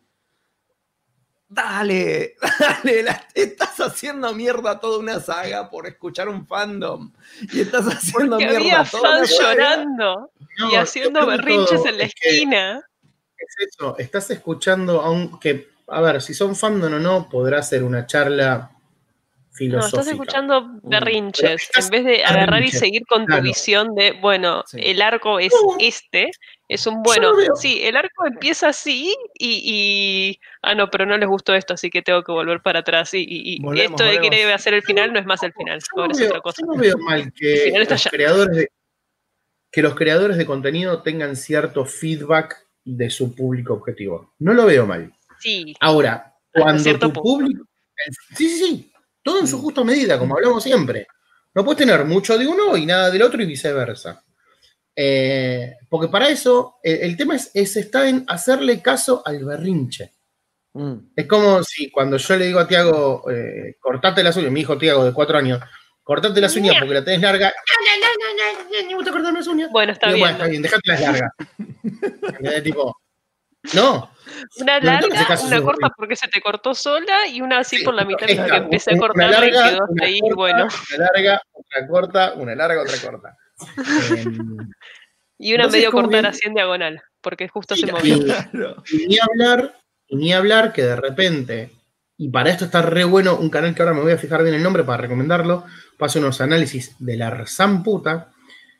Dale, dale, la, estás haciendo mierda toda una saga por escuchar un fandom, y estás haciendo porque mierda había toda una fans saga. llorando No, y haciendo berrinches en la es esquina. Es eso, estás escuchando, aunque, a ver, si son fandom o no, podrá ser una charla filosófica. No, estás escuchando berrinches, estás en vez de agarrar berrinches, y seguir con claro. tu visión de, bueno, sí. el arco es no, este, es un bueno, no sí, el arco empieza así y, y, ah, no, pero no les gustó esto, así que tengo que volver para atrás y, y volvemos, esto de volvemos. que debe hacer el final no es más el final, yo ahora no es veo, otra cosa. Yo no veo mal que los creadores de, que los creadores de contenido tengan cierto feedback de su público objetivo. No lo veo mal. Sí. Ahora, cuando tu punto. público... Sí, sí, sí. Todo en su justa medida, como hablamos siempre. No puedes tener mucho de uno y nada del otro y viceversa. Eh, porque para eso, el, el tema es, es está en hacerle caso al berrinche. Mm. Es como si cuando yo le digo a Tiago, eh, cortate las uñas, mi hijo Tiago de cuatro años, cortate las uñas porque la tenés larga. No, no, no, no, no, no, te cortas las uñas. Bueno, está digo, bien. Bueno, está bien, déjate las largas. Tipo, no. Una larga, una corta porque se te cortó sola y una así sí, por la mitad esta, que empecé a cortarla larga, y quedó ahí, corta, bueno. Una larga, otra corta, una larga, otra corta. eh, y una medio cortar que... así en diagonal, porque justo sí, se movió. Y, y ni hablar, y ni hablar que de repente, y para esto está re bueno, un canal que ahora me voy a fijar bien el nombre para recomendarlo, pasa unos análisis de la Arzán puta,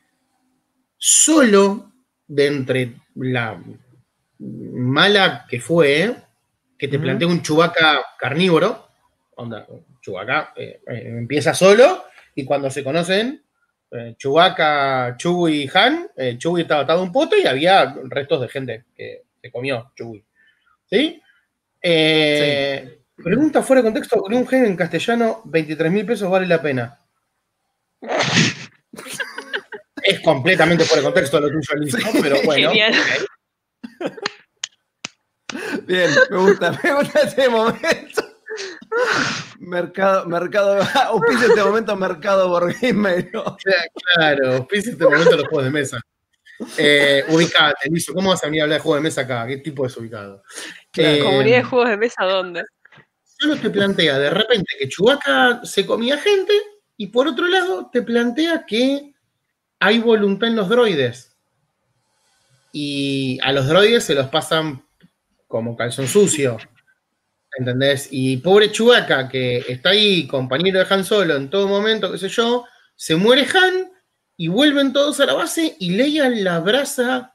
solo de entre la mala que fue, que te uh-huh. plantea un Chewbacca carnívoro, onda, Chewbacca eh, eh, empieza solo, y cuando se conocen, eh, Chewbacca, Chewie y Han, eh, Chewie estaba atado a un pote y había restos de gente que se comió Chewie. ¿Sí? Eh, sí. Pregunta fuera de contexto, con un gen en castellano, veintitrés mil pesos vale la pena. Es completamente fuera de contexto lo tuyo, Liz, ¿no? Pero bueno. Okay. Bien, me gusta, me gusta ese momento. Mercado, mercado, auspicia este momento Mercado Boardgame. ¿No? Claro, auspicia este momento los juegos de mesa. Eh, ubicate, Luis, ¿cómo vas a venir a hablar de juegos de mesa acá? ¿Qué tipo es ubicado? Claro, Eh, ¿comunidad de juegos de mesa dónde? Solo te plantea de repente que Chewbacca se comía gente y por otro lado te plantea que hay voluntad en los droides. Y a los droides se los pasan como calzón sucio. ¿Entendés? Y pobre Chewbacca, que está ahí, compañero de Han Solo en todo momento, qué sé yo, se muere Han y vuelven todos a la base y Leia la abraza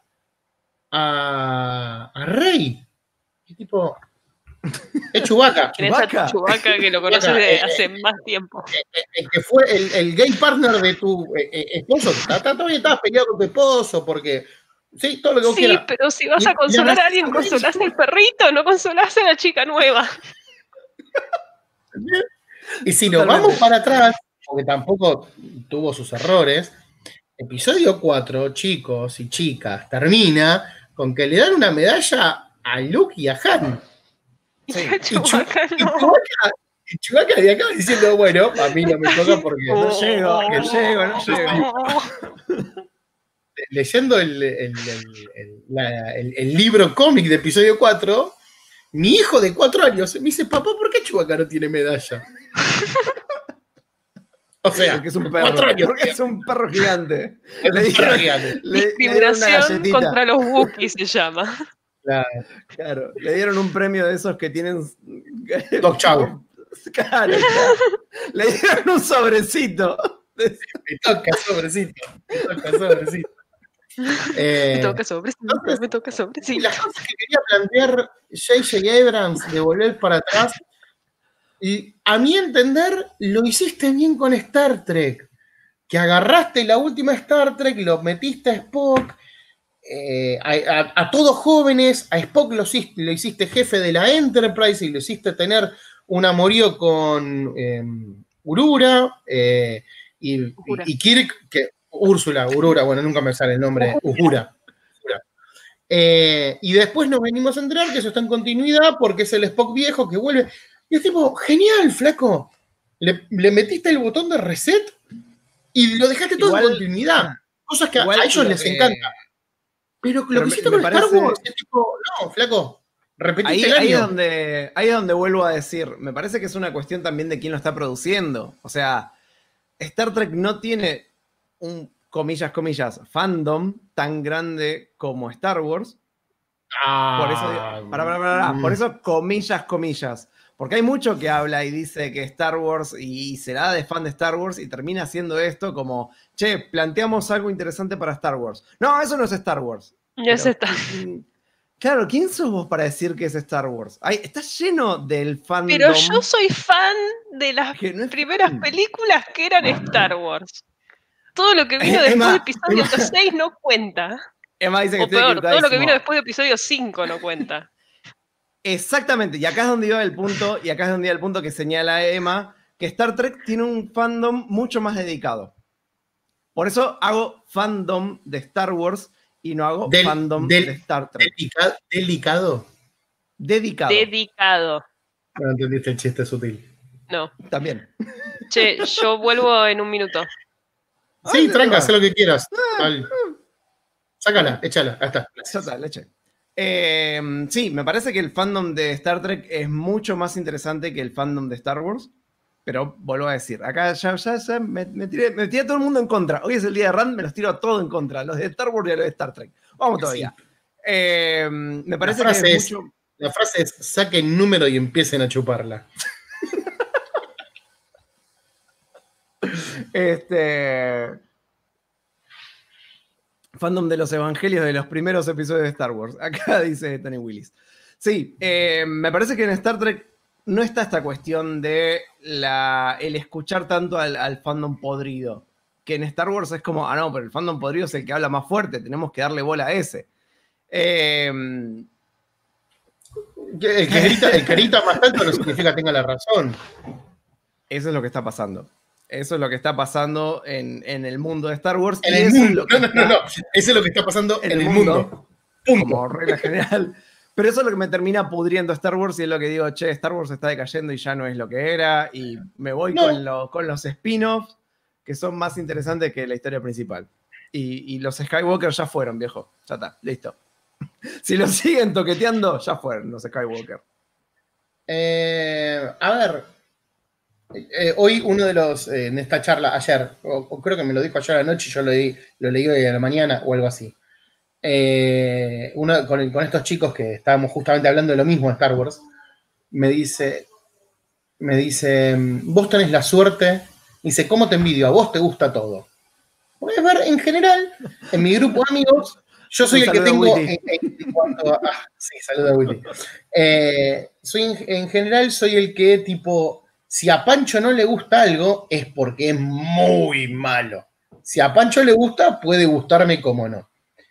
a, a Rey. Y tipo, es Chewbacca. ¿Quién es a Chewbacca que lo conoces de hace más tiempo? El que fue el, el gay partner de tu eh, eh, esposo. Todavía estabas peleado con tu esposo porque... Sí, todo lo que vos sí, quieras. pero si vas a consolar a alguien, consolás al perrito, no consolás a la chica nueva. Y si nos vamos para atrás, porque tampoco tuvo sus errores, episodio cuatro, chicos y chicas, termina con que le dan una medalla a Luke y a Han. Sí. Y Chewbacca y no. Y Chewbacca de acá diciendo, bueno, a mí no me toca porque No no llego, no llego, no llego. Leyendo el, el, el, el, la, el, el libro cómic de episodio cuatro, mi hijo de cuatro años me dice, papá, ¿por qué Chewbacca no tiene medalla? O sea, porque es un perro, años, porque es un perro gigante. Es le un dieron, perro gigante. Le, Discriminación le contra los Wookiees se llama. Claro. Claro, le dieron un premio de esos que tienen... Doc Chau. Claro, claro. Le dieron un sobrecito. Me toca sobrecito. Me toca sobrecito. Eh, me toca sobrecito, entonces, me toca sobrecito. Las cosas que quería plantear J J Abrams de volver para atrás, y a mi entender, lo hiciste bien con Star Trek. Que agarraste la última Star Trek, lo metiste a Spock, eh, a, a, a todos jóvenes, a Spock lo hiciste, lo hiciste jefe de la Enterprise y lo hiciste tener un amorío con eh, Uhura, eh, y, y, y Kirk, que Úrsula, Uhura, bueno, nunca me sale el nombre, Uhura. Eh, y después nos venimos a enterar que eso está en continuidad porque es el Spock viejo que vuelve. Y es tipo, genial, flaco. Le, le metiste el botón de reset y lo dejaste todo igual, en continuidad. Cosas que a ellos les que... encanta. Pero lo Pero que hiciste con parece... Star Wars es tipo, no, flaco, repetiste ahí, el año. Ahí es, donde, ahí es donde vuelvo a decir, me parece que es una cuestión también de quién lo está produciendo. O sea, Star Trek no tiene un, comillas, comillas, fandom tan grande como Star Wars. Ah, por eso, para, para, para, mm. por eso, comillas, comillas. Porque hay mucho que habla y dice que Star Wars y será de fan de Star Wars y termina haciendo esto como, che, planteamos algo interesante para Star Wars. No, eso no es Star Wars. Ya se está. Claro, ¿quién sos vos para decir que es Star Wars? Ay, está lleno del fandom. Pero yo soy fan de las no primeras fan. películas que eran Star Wars. Todo lo que vino eh, después Emma, de episodio Emma. seis no cuenta. Emma dice que o peor, todo lo que vino después de episodio cinco no cuenta. Exactamente, y acá es donde iba el punto, y acá es donde iba el punto que señala Emma, que Star Trek tiene un fandom mucho más dedicado. Por eso hago fandom de Star Wars y no hago del, fandom del, de Star Trek. Delicado. Delicado. Dedicado. Dedicado. No entendiste el chiste sutil. No. También. Che, yo vuelvo en un minuto. Sí, Ay, tranca, haz lo que quieras. Dale. Sácala, échala, ahí está. Ya está, le eché. Eh, sí, me parece que el fandom de Star Trek es mucho más interesante que el fandom de Star Wars, pero vuelvo a decir, acá ya, ya, ya me, me, tiré, me tiré a todo el mundo en contra. Hoy es el día de Rand, me los tiro a todo en contra, los de Star Wars y los de Star Trek. Vamos todavía. Sí. Eh, me parece la que es, es mucho... La frase es, saquen número y empiecen a chuparla. este... Fandom de los evangelios de los primeros episodios de Star Wars. Acá dice Tony Willis. Sí, eh, me parece que en Star Trek no está esta cuestión de la, el escuchar tanto al, al fandom podrido. Que en Star Wars es como, ah, no, pero el fandom podrido es el que habla más fuerte, tenemos que darle bola a ese. Eh, el, que grita, el que grita más alto no significa que tenga la razón. Eso es lo que está pasando. Eso es lo que está pasando en, en el mundo de Star Wars. En el mundo. No, no, no, no. Eso es lo que está pasando en, en el mundo. mundo. Como regla general. Pero eso es lo que me termina pudriendo Star Wars y es lo que digo, che, Star Wars está decayendo y ya no es lo que era y me voy No. con, lo, con los spin-offs que son más interesantes que la historia principal. Y, y los Skywalker ya fueron, viejo. Ya está, listo. Si los siguen toqueteando, ya fueron los Skywalker. Eh, a ver, eh, hoy uno de los, eh, en esta charla, ayer, o, o creo que me lo dijo ayer a la noche y yo lo, leí, lo leí hoy a la mañana o algo así. Eh, uno, con, con estos chicos que estábamos justamente hablando de lo mismo de Star Wars, me dice, me dice, vos tenés la suerte, dice, ¿cómo te envidio? A vos te gusta todo. Puedes ver, en general, en mi grupo de amigos, yo soy Un el que saludo a tengo, Willy. en, en cuanto a, ah, sí, saluda a Willy. Eh, soy en, en general, soy el que, tipo, si a Pancho no le gusta algo, es porque es muy malo. Si a Pancho le gusta, puede gustarme como no.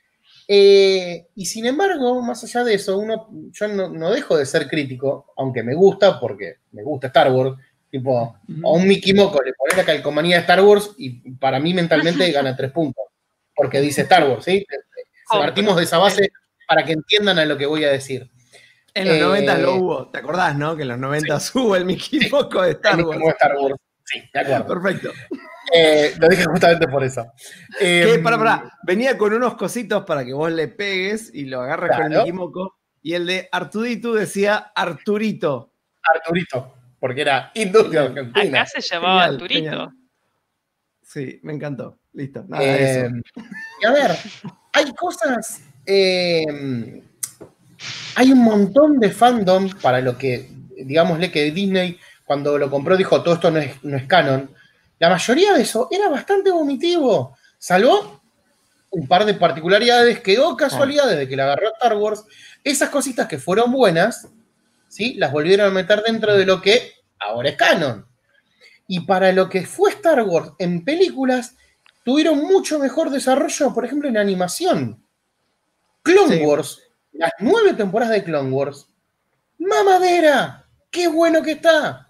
Eh, y sin embargo, más allá de eso, uno, yo no, no dejo de ser crítico, aunque me gusta, porque me gusta Star Wars. Tipo, a un Mickey Moco le pones la calcomanía de Star Wars y para mí mentalmente gana tres puntos. Porque dice Star Wars, ¿sí? Partimos de esa base para que entiendan a lo que voy a decir. En los Eh, noventa lo hubo, ¿te acordás, no? Que en los noventa sí. Hubo el Mickey Moco de Star el Wars. Mickey Moco de Star Wars. Sí, de acuerdo. Perfecto. Eh, lo dije justamente por eso. Eh, que, para, para, venía con unos cositos para que vos le pegues y lo agarres claro. con el Mickey Moco. Y el de Arturito decía Arturito. Arturito, porque era Industria Argentina. Acá se llamaba genial, Arturito. Genial. Sí, me encantó. Listo. Nada, eh, eso. Y a ver, hay cosas. Eh, hay un montón de fandom para lo que, digámosle que Disney, cuando lo compró, dijo: todo esto no es, no es canon. La mayoría de eso era bastante vomitivo. Salvo un par de particularidades que, o casualidades de que la agarró Star Wars, esas cositas que fueron buenas, ¿sí? Las volvieron a meter dentro de lo que ahora es canon. Y para lo que fue Star Wars en películas, tuvieron mucho mejor desarrollo, por ejemplo, en animación. Clone sí. Wars, las nueve temporadas de Clone Wars, ¡mamadera! ¡Qué bueno que está!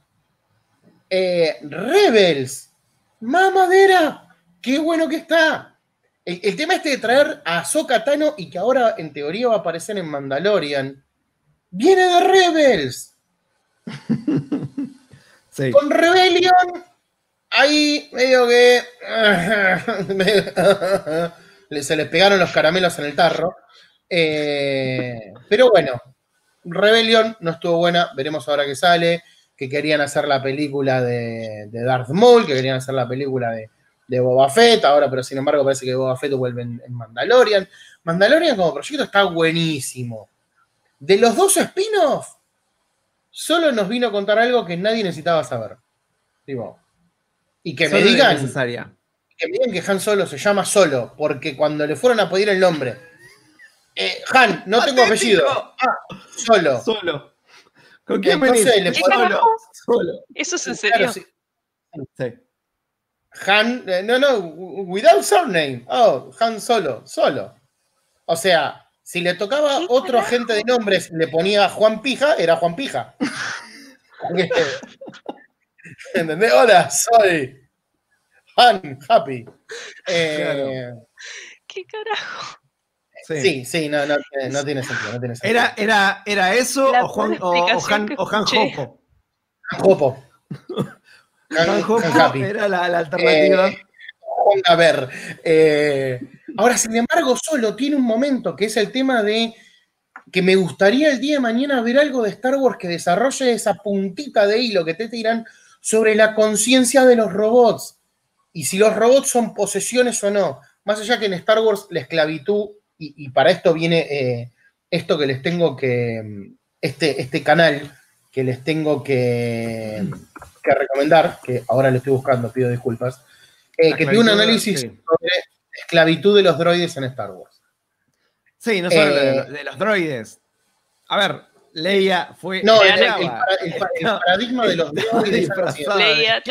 Eh, Rebels, ¡mamadera! ¡Qué bueno que está! El, el tema este de traer a Ahsoka Tano y que ahora en teoría va a aparecer en Mandalorian, viene de Rebels. Sí. Con Rebellion, ahí medio que se les pegaron los caramelos en el tarro. Eh, pero bueno, Rebellion no estuvo buena, veremos ahora que sale, que querían hacer la película de, de Darth Maul, que querían hacer la película de, de Boba Fett, ahora pero sin embargo parece que Boba Fett vuelve en, en Mandalorian. Mandalorian como proyecto está buenísimo. De los dos spin-offs, solo nos vino a contar algo que nadie necesitaba saber. Digo, y que me digan que me digan que Han Solo se llama Solo, porque cuando le fueron a pedir el nombre, eh, Han, no tengo apellido. Ah, Solo. Solo. ¿Con quién Entonces, venís? Le Solo. Solo. ¿Eso es en serio? Claro, sí. Sí. Han, eh, no, no, without surname. Oh, Han Solo, Solo. O sea, si le tocaba otro agente de nombres, le ponía Juan Pija, era Juan Pija. ¿Entendés? Hola, soy Han Happy. Eh, claro. ¿Qué carajo? Sí, sí, sí no, no, no, tiene sentido, no tiene sentido. ¿Era, era, era eso o, Juan, o, o Han, o Han Jopo? Han Jopo. Han Jopo era la, la alternativa. Eh, a ver, eh, ahora, sin embargo, Solo tiene un momento que es el tema de que me gustaría el día de mañana ver algo de Star Wars que desarrolle esa puntita de hilo que te tiran sobre la conciencia de los robots y si los robots son posesiones o no. Más allá que en Star Wars la esclavitud, y, y para esto viene eh, esto que les tengo que, este, este canal que les tengo que, que recomendar, que ahora lo estoy buscando, pido disculpas, eh, que tiene un análisis sí. sobre esclavitud de los droides en Star Wars. Sí, no solo eh, de, de los droides. A ver, Leia fue... No, el, el, el, el, el paradigma de los droides... Leia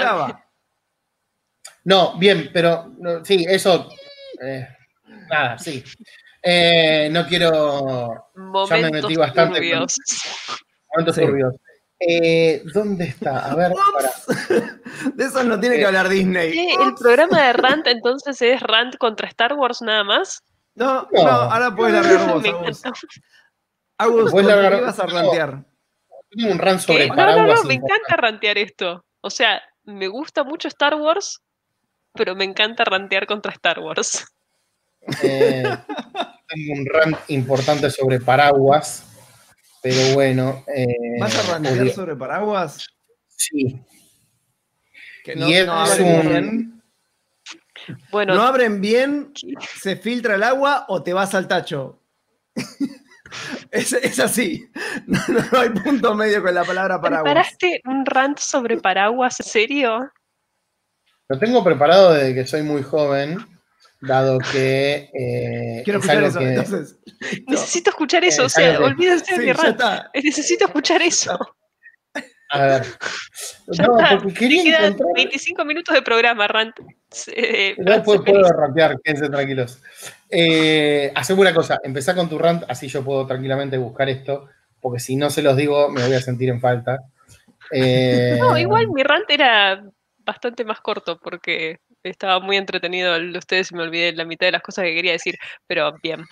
No, bien, pero no, sí, eso... Eh, nada, sí. Eh, no quiero... Momentos ya me metí bastante turbios. Con, momentos sí. turbios. Eh, ¿Dónde está? A ver, para. De eso no tiene que hablar Disney. ¿Qué? ¿El programa de Rant entonces es Rant contra Star Wars nada más? No, no, no ahora puedes largar vos. Agus, Puedes ¿con largar- qué vas a rantear? Tengo un rant sobre ¿Qué? No, no, paraguas. no, me encanta rantear esto. O sea, me gusta mucho Star Wars, pero me encanta rantear contra Star Wars. Eh, tengo un rant importante sobre paraguas, pero bueno. eh, ¿Vas a rantear odio- sobre paraguas? Sí. Que Y no, es no abren un- bien. Bueno, No abren bien, se filtra el agua o te vas al tacho. Es, es así. No, no hay punto medio con la palabra paraguas. ¿preparaste un rant sobre paraguas? ¿En serio? Lo tengo preparado desde que soy muy joven, dado que eh, Quiero es escuchar algo eso. que Entonces, listo. Necesito escuchar eso, Eh, o sea, algo que- olvídense de Sí, mi ya rant. está. Necesito escuchar eso. A ver. Ya No, está. porque Te quería quedan encontrar. veinticinco minutos de programa, rant. Eh, No puedo, Franz, puedo rapear, quédense tranquilos. Eh, hacemos una cosa, empezá con tu rant, así yo puedo tranquilamente buscar esto, porque si no se los digo, me voy a sentir en falta. Eh, No, igual mi rant era bastante más corto porque estaba muy entretenido el de ustedes y me olvidé la mitad de las cosas que quería decir, pero bien.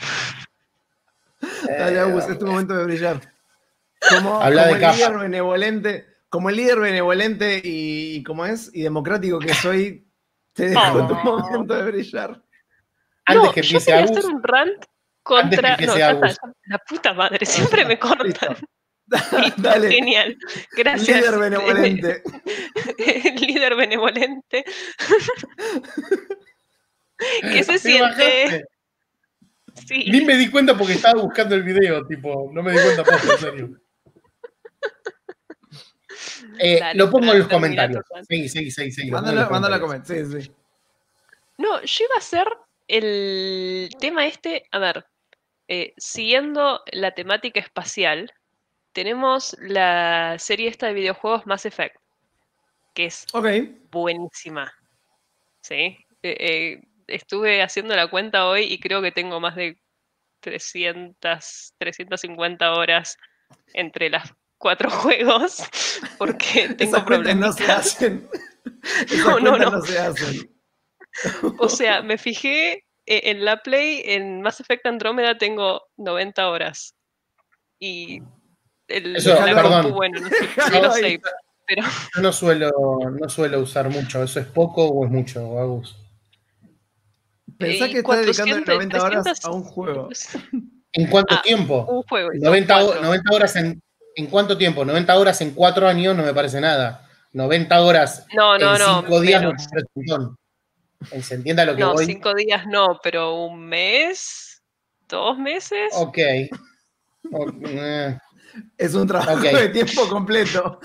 Dale, Agus, es tu momento de brillar. Como, Habla como de el capa. líder benevolente, como el líder benevolente y, y como es, y democrático que soy, te dejo Oh. tu momento de brillar. Antes No, que yo empiece quería Agus, hacer un rant antes contra. que No, empiece ya Agus. está, ya- la puta madre, siempre me cortan. Listo, Dale, genial. Gracias. líder benevolente. El líder benevolente. ¿Qué se Te siente? bajaste. Sí. Ni me di cuenta porque estaba buscando el video, tipo, no me di cuenta, posta, en serio. Eh, Dale, lo pongo en los Fran, termina comentarios. tu rant. Sí, sí, sí, sí. lo pongo en Mándalo, los mándalo a comentarios. comentar. Sí, sí. No, yo iba a hacer el tema este, a ver, eh, siguiendo la temática espacial, tenemos la serie esta de videojuegos Mass Effect, que es Ok. buenísima, ¿sí? Eh, eh, estuve haciendo la cuenta hoy y creo que tengo más de trescientas, trescientas cincuenta horas entre las cuatro juegos, porque tengo Esas cuentas no problemitas. se hacen. Esas No, no, cuentas no. no se hacen. O sea, me fijé eh, en la Play, en Mass Effect Andrómeda tengo noventa horas. Y el, Eso, la perdón. compu, bueno, no sé, Déjalo no ahí. sé, pero Yo no suelo, no suelo usar mucho. ¿Eso es poco o es mucho, Agus? Pensá y que estás dedicando cuatrocientas, noventa horas trescientas, a un juego. ¿En cuánto Ah, tiempo? un juego. y son noventa, ho- cuatro. noventa horas en, ¿en cuánto tiempo? noventa horas en cuatro años no me parece nada. noventa horas No, no, en no, cinco días me menos. parece un montón. ¿Se entiende a lo que No, voy? cinco días no, pero un mes, dos meses. Ok. O- eh, Es un trabajo Ok. de tiempo completo.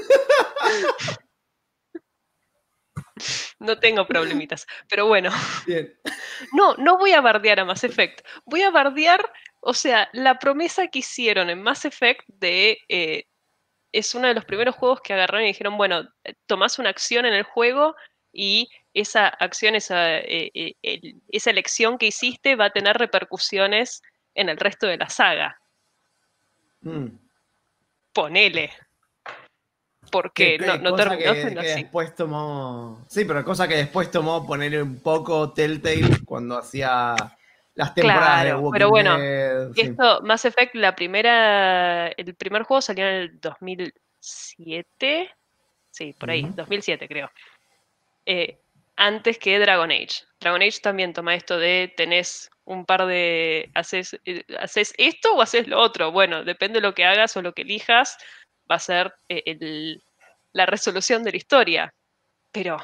No tengo problemitas. Pero bueno, Bien. no, no voy a bardear a Mass Effect. Voy a bardear, o sea, la promesa que hicieron en Mass Effect de. eh, es uno de los primeros juegos que agarraron y dijeron, bueno, eh, tomás una acción en el juego y esa acción, esa, eh, eh, el- esa elección que hiciste va a tener repercusiones en el resto de la saga. Mm. Ponele. Porque Que- no, que no cosa terminó que, siendo que así. después tomó. Sí, pero cosa que después tomó poner un poco Telltale cuando hacía las temporadas de Claro, Walking pero bueno, Dead. Sí. Esto, Mass Effect, la primera, el primer juego salió en el dos mil siete, sí, por ahí, Ujú. dos mil siete creo, Eh, antes que Dragon Age. Dragon Age también toma esto de tenés un par de, haces, eh, haces esto o haces lo otro, bueno, depende de lo que hagas o lo que elijas, va a ser eh, el- la resolución de la historia, pero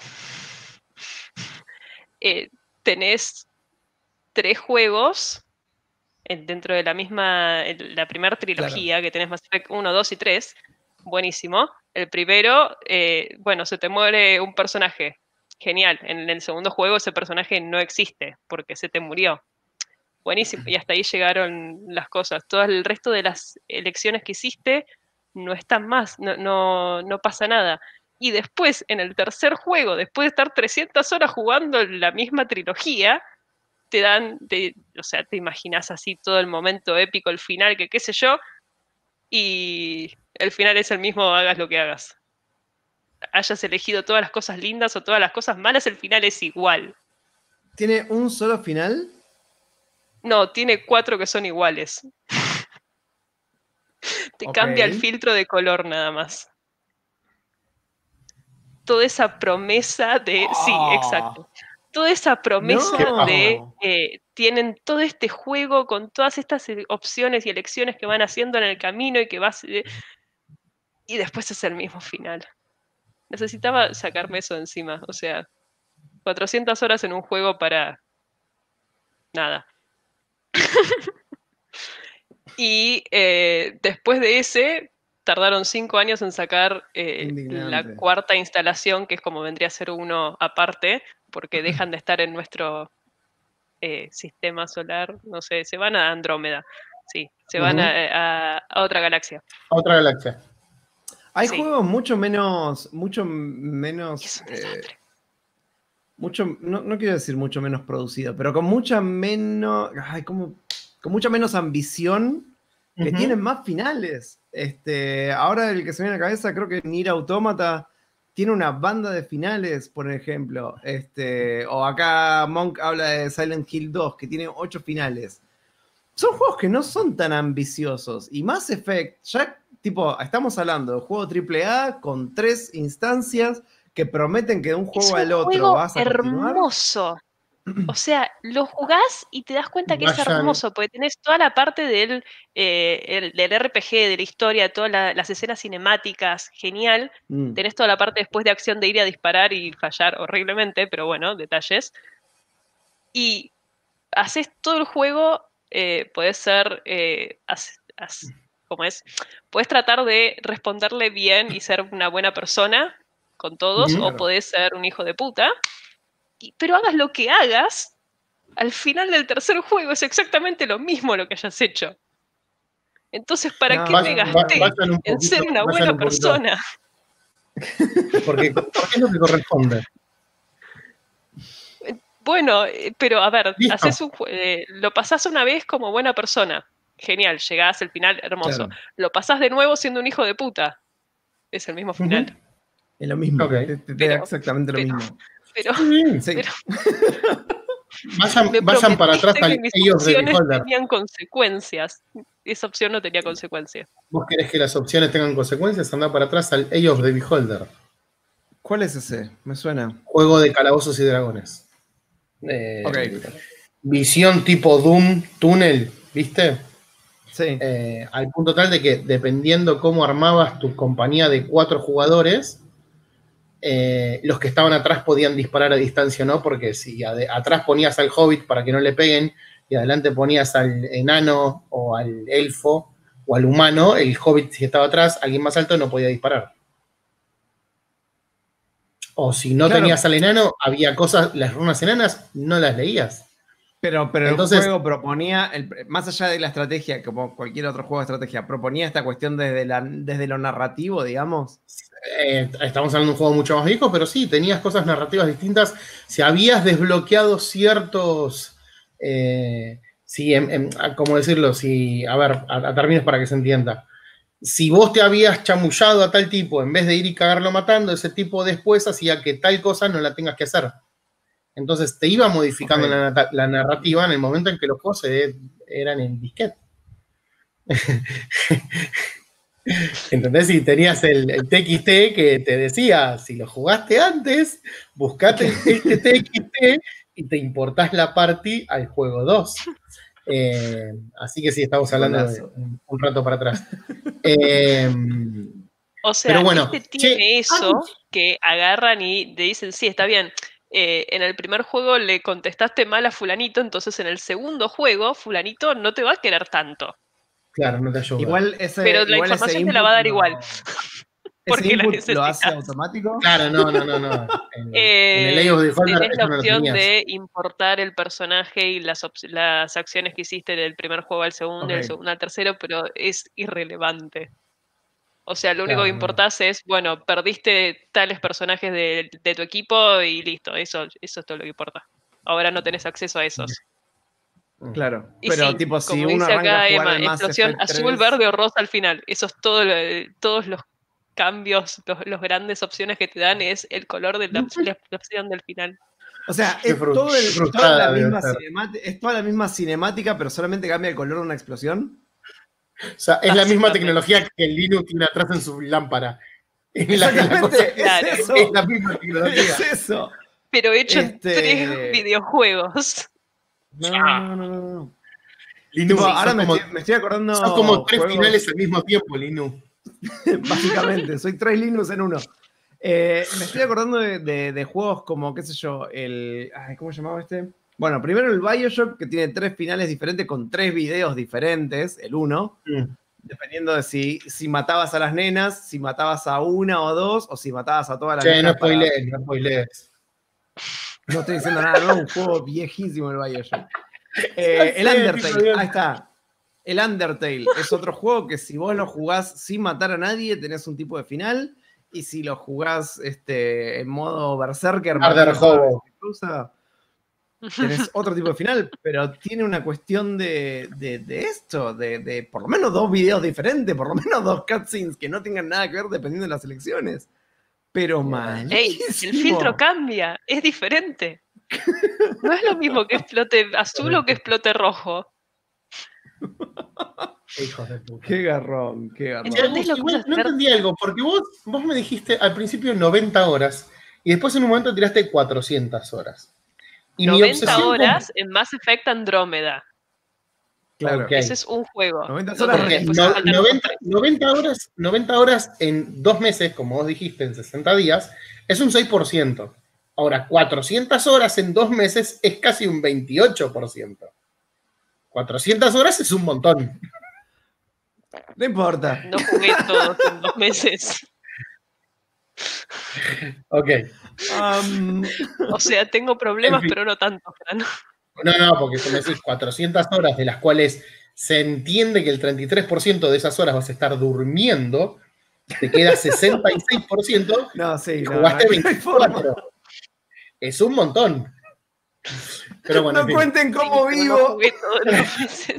eh, tenés tres juegos en- dentro de la misma, el- la primera trilogía, que tenés Mass Effect uno, dos y tres, buenísimo. El primero, eh, bueno, se te muere un personaje, genial. En el segundo juego ese personaje no existe porque se te murió. Buenísimo. Y hasta ahí llegaron las cosas. Todo el resto de las elecciones que hiciste no están más, no, no, no pasa nada. Y después, en el tercer juego, después de estar trescientas horas jugando la misma trilogía, te dan, te- o sea, te imaginas así todo el momento épico, el final, que qué sé yo, y el final es el mismo, hagas lo que hagas. Hayas elegido todas las cosas lindas o todas las cosas malas, el final es igual. ¿Tiene un solo final? No, tiene cuatro que son iguales. Te Ok. cambia el filtro de color nada más. Toda esa promesa de... Sí, Ah. exacto. Toda esa promesa No. de... eh, tienen todo este juego con todas estas eh, opciones y elecciones que van haciendo en el camino y que vas... eh, y después es el mismo final. Necesitaba sacarme eso de encima. O sea, cuatrocientas horas en un juego para... nada. Y eh, después de ese, tardaron cinco años en sacar eh, la Indignante. cuarta instalación, que es como vendría a ser uno aparte, porque dejan de estar en nuestro eh, sistema solar, no sé, se van a Andrómeda, sí, se van Ujú. a, a- a otra galaxia. Otra galaxia. Hay Sí. juegos mucho menos, mucho menos, Es un eh, desastre. mucho, no, no quiero decir mucho menos producido, pero con mucha menos, ay, como, con mucha menos ambición, que Ujú. tienen más finales. Este, ahora el que se me viene a la cabeza, creo que Nier Automata tiene una banda de finales, por ejemplo. Este, o acá Monk habla de Silent Hill dos, que tiene ocho finales. Son juegos que no son tan ambiciosos. Y Mass Effect, ya, tipo, estamos hablando de un juego triple A con tres instancias que prometen que de un Es juego un al otro juego vas a continuar. hermoso. O sea, lo jugás y te das cuenta que es Vayan- hermoso, porque tenés toda la parte del, eh, el- del R P G, de la historia, todas la- las escenas cinemáticas, genial. Mm. Tenés toda la parte después de acción de ir a disparar y fallar horriblemente, pero bueno, detalles. Y haces todo el juego, eh, podés ser, eh, as- as- ¿cómo es? Podés tratar de responderle bien y ser una buena persona con todos, Ujú. o podés ser un hijo de puta. Y- pero hagas lo que hagas, al final del tercer juego es exactamente lo mismo lo que hayas hecho. Entonces, ¿para No, qué me Vayan, va- gasté vayan un en poquito, ser una vayan buena un poquito, persona? porque, porque es lo que corresponde. Bueno, eh, pero a ver, Listo. haces un, jue- eh, lo pasás una vez como buena persona. Genial, llegás al final, hermoso. Claro. Lo pasás de nuevo siendo un hijo de puta. Es el mismo final. Ujú. Es lo mismo. Ok. Te, te- te da Pero- exactamente lo pero- mismo. Pero Sí. Sí. pero- Vayan, me vayan para atrás prometiste al que mis Age of the opciones Beholder. tenían consecuencias. Esa opción no tenía consecuencias. ¿Vos querés que las opciones tengan consecuencias? Andá para atrás al Age of the Beholder. ¿Cuál es ese? Me suena. Juego de calabozos y dragones. Eh, Ok. Visión tipo Doom, túnel, ¿viste? Sí. Eh, al punto tal de que dependiendo cómo armabas tu compañía de cuatro jugadores, eh, los que estaban atrás podían disparar a distancia o no, porque si ade- atrás ponías al hobbit para que no le peguen y adelante ponías al enano o al elfo o al humano, el hobbit si estaba atrás, alguien más alto no podía disparar. O si no Claro. tenías al enano, había cosas, las runas enanas no las leías. Pero, pero Entonces- el juego proponía, el- más allá de la estrategia, como cualquier otro juego de estrategia, proponía esta cuestión desde, la, desde lo narrativo, digamos. Eh, estamos hablando de un juego mucho más viejo, pero sí, tenías cosas narrativas distintas. Si habías desbloqueado ciertos, eh, si, em- em, a- ¿cómo decirlo? Si, a ver, a, a términos para que se entienda. Si vos te habías chamullado a tal tipo, en vez de ir y cagarlo matando, ese tipo después hacía que tal cosa no la tengas que hacer. Entonces te iba modificando Ok. la, nata- la narrativa en el momento en que los juegos se- eran en disquete. ¿Entendés? Y tenías el, el T X T que te decía, si lo jugaste antes, buscate este T X T y te importás la party al juego dos. Eh, así que sí, estamos hablando de Golazo. un, un rato para atrás. Eh, O sea, Pero bueno, este tiene che, eso antes- que agarran y te dicen, sí, está bien. eh, en el primer juego le contestaste mal a fulanito, entonces en el segundo juego, fulanito no te va a querer tanto. claro, no te ayuda. Igual ese, Pero la igual ese información te la va a dar input igual. lo- Porque ¿Ese la input lo hace necesitas. automático? Claro, no, no, no, no. En, Eh, en el Age of the Beholder tenés la eso no lo opción tenías. de importar el personaje y las, op- las acciones que hiciste del primer juego al segundo y del Ok. segundo al tercero, pero es irrelevante. O sea, lo único Claro, que no. importás es, bueno, perdiste tales personajes de, de tu equipo y listo, eso, eso es todo lo que importa. Ahora no tenés acceso a esos. Claro. Y Pero sí, tipo, si como uno dice arranca acá a jugar Emma, al Mass explosión Effect azul, tres, verde o rosa al final. Eso es todo, lo- todos los cambios, los, los grandes opciones que te dan es el color de la, la explosión del final. O sea, Qué es, frus- todo el- qué toda frustrada la debe misma ser. cinemática, es toda la misma cinemática, pero solamente cambia el color de una explosión. O sea, es la misma tecnología que el Linux tiene atrás en su lámpara. Es la, la cosa, claro. es, eso. es la misma tecnología. Es eso. Pero hecho Este... en tres videojuegos. No, no, no, no. Linux, tipo, ahora me, como, estoy, me estoy acordando. Son como tres juegos... finales al mismo tiempo, Linux. Básicamente, soy tres Linux en uno. Eh, me estoy acordando de, de, de juegos como, qué sé yo, el. Ay, ¿cómo se llamaba este? Bueno, primero el BioShock, que tiene tres finales diferentes con tres videos diferentes, el uno. Mm. Dependiendo de si, si matabas a las nenas, si matabas a una o dos, o si matabas a todas las che, nenas. No spoilees, para... no spoilees. No estoy diciendo nada, no, un juego viejísimo el BioShock. Eh, el Undertale, ahí está. El Undertale es otro juego que si vos lo jugás sin matar a nadie, tenés un tipo de final. Y si lo jugás este, en modo Berserker, cruza, tenés otro tipo de final. Pero tiene una cuestión de, de, de esto, de, de por lo menos dos videos diferentes, por lo menos dos cutscenes que no tengan nada que ver dependiendo de las elecciones. Pero mal. Ey, el filtro cambia, es diferente. No es lo mismo que explote azul o que explote rojo. Hijos de puta. Qué garrón, qué garrón. ¿Entendés lo que igual, no entendí algo, porque vos, vos me dijiste al principio noventa horas y después en un momento tiraste cuatrocientas horas. Y noventa horas con... en Mass Effect Andrómeda. Claro. Okay. Ese es un juego. noventa horas, okay. no, noventa, noventa, horas, noventa horas en dos meses, como vos dijiste, en sesenta días, es un seis por ciento. Ahora, cuatrocientas horas en dos meses es casi un veintiocho por ciento. cuatrocientas horas es un montón. No importa. No jugué todos en dos meses. Ok. Um... O sea, tengo problemas, en fin. Pero no tanto, Fran. No, no, porque tú me decís cuatrocientas horas, de las cuales se entiende que el treinta y tres por ciento de esas horas vas a estar durmiendo, te queda sesenta y seis por ciento no, sí, y no, jugaste no, veinticuatro. Es un montón. Pero bueno, no cuenten cómo sí, vivo. No jugué todos los meses.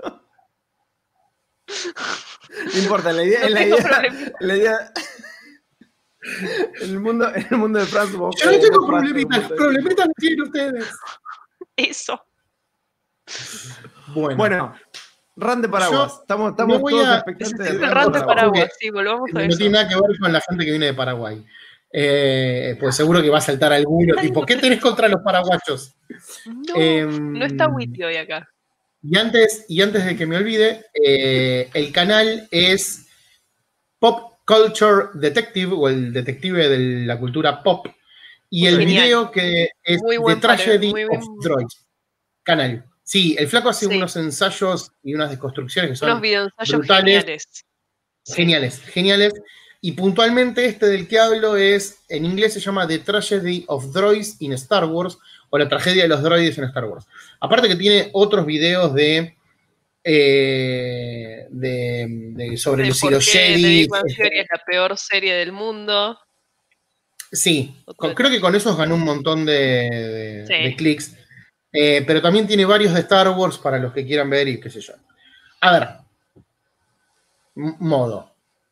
No importa, la idea, no la, idea la idea. En el mundo, en el mundo de Franz, vos yo no tengo problemitas, problemitas no tienen ustedes. Eso. Bueno, bueno run de paraguas. Yo estamos estamos no todos a, expectantes de run de paraguas. Sí, volvamos a no eso. No tiene nada que ver con la gente que viene de Paraguay. Eh, pues seguro que va a saltar alguno, tipo, ¿qué tenés contra los paraguachos? No, eh, no está Witty hoy acá. Y antes, y antes de que me olvide, eh, el canal es Pop Culture Detective, o el detective de la cultura pop, y el Genial. Video que es The Tragedy of Droids. Canal. Sí, el flaco hace sí. unos ensayos y unas desconstrucciones que son unos videoensayos brutales, geniales. Geniales, sí. geniales. Y puntualmente este del que hablo es, en inglés se llama The Tragedy of Droids in Star Wars, o la tragedia de los droides en Star Wars. Aparte que tiene otros videos de, eh, de, de sobre de los Jedi. Es la peor serie del mundo. Sí, con, creo que con esos ganó un montón de, de, sí. de clics. Eh, pero también tiene varios de Star Wars para los que quieran ver y qué sé yo. A ver. M- modo.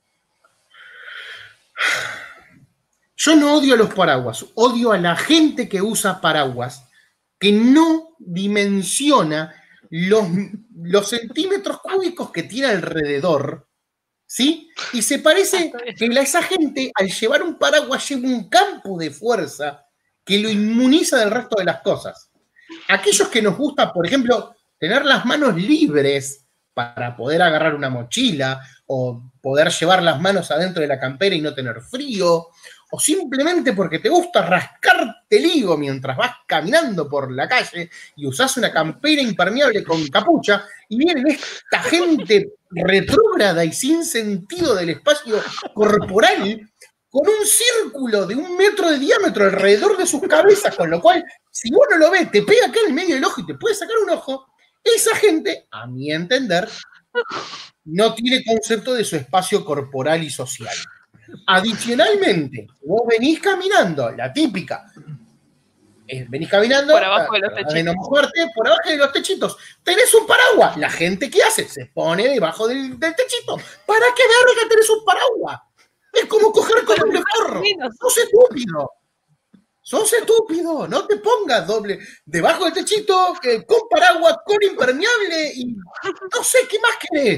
Yo no odio a los paraguas, odio a la gente que usa paraguas, que no dimensiona los, los centímetros cúbicos que tiene alrededor, ¿sí? Y se parece que la, esa gente, al llevar un paraguas, lleva un campo de fuerza que lo inmuniza del resto de las cosas. Aquellos que nos gusta, por ejemplo, tener las manos libres para poder agarrar una mochila o poder llevar las manos adentro de la campera y no tener frío, o simplemente porque te gusta rascarte el higo mientras vas caminando por la calle y usás una campera impermeable con capucha, y viene esta gente retrógrada y sin sentido del espacio corporal con un círculo de un metro de diámetro alrededor de sus cabezas, con lo cual, si vos no lo ves, te pega acá en el medio del ojo y te puede sacar un ojo. Esa gente, a mi entender, no tiene concepto de su espacio corporal y social. Adicionalmente, vos venís caminando, la típica, eh, venís caminando por abajo de los techitos, de no mojarte, por abajo de los techitos, tenés un paraguas, la gente ¿qué hace? Se pone debajo del, del techito. ¿Para qué verga tenés un paraguas? Es como coger con doble forro. Sos estúpido. Sos estúpido. No te pongas doble debajo del techito, eh, con paraguas, con impermeable y no sé qué más querés.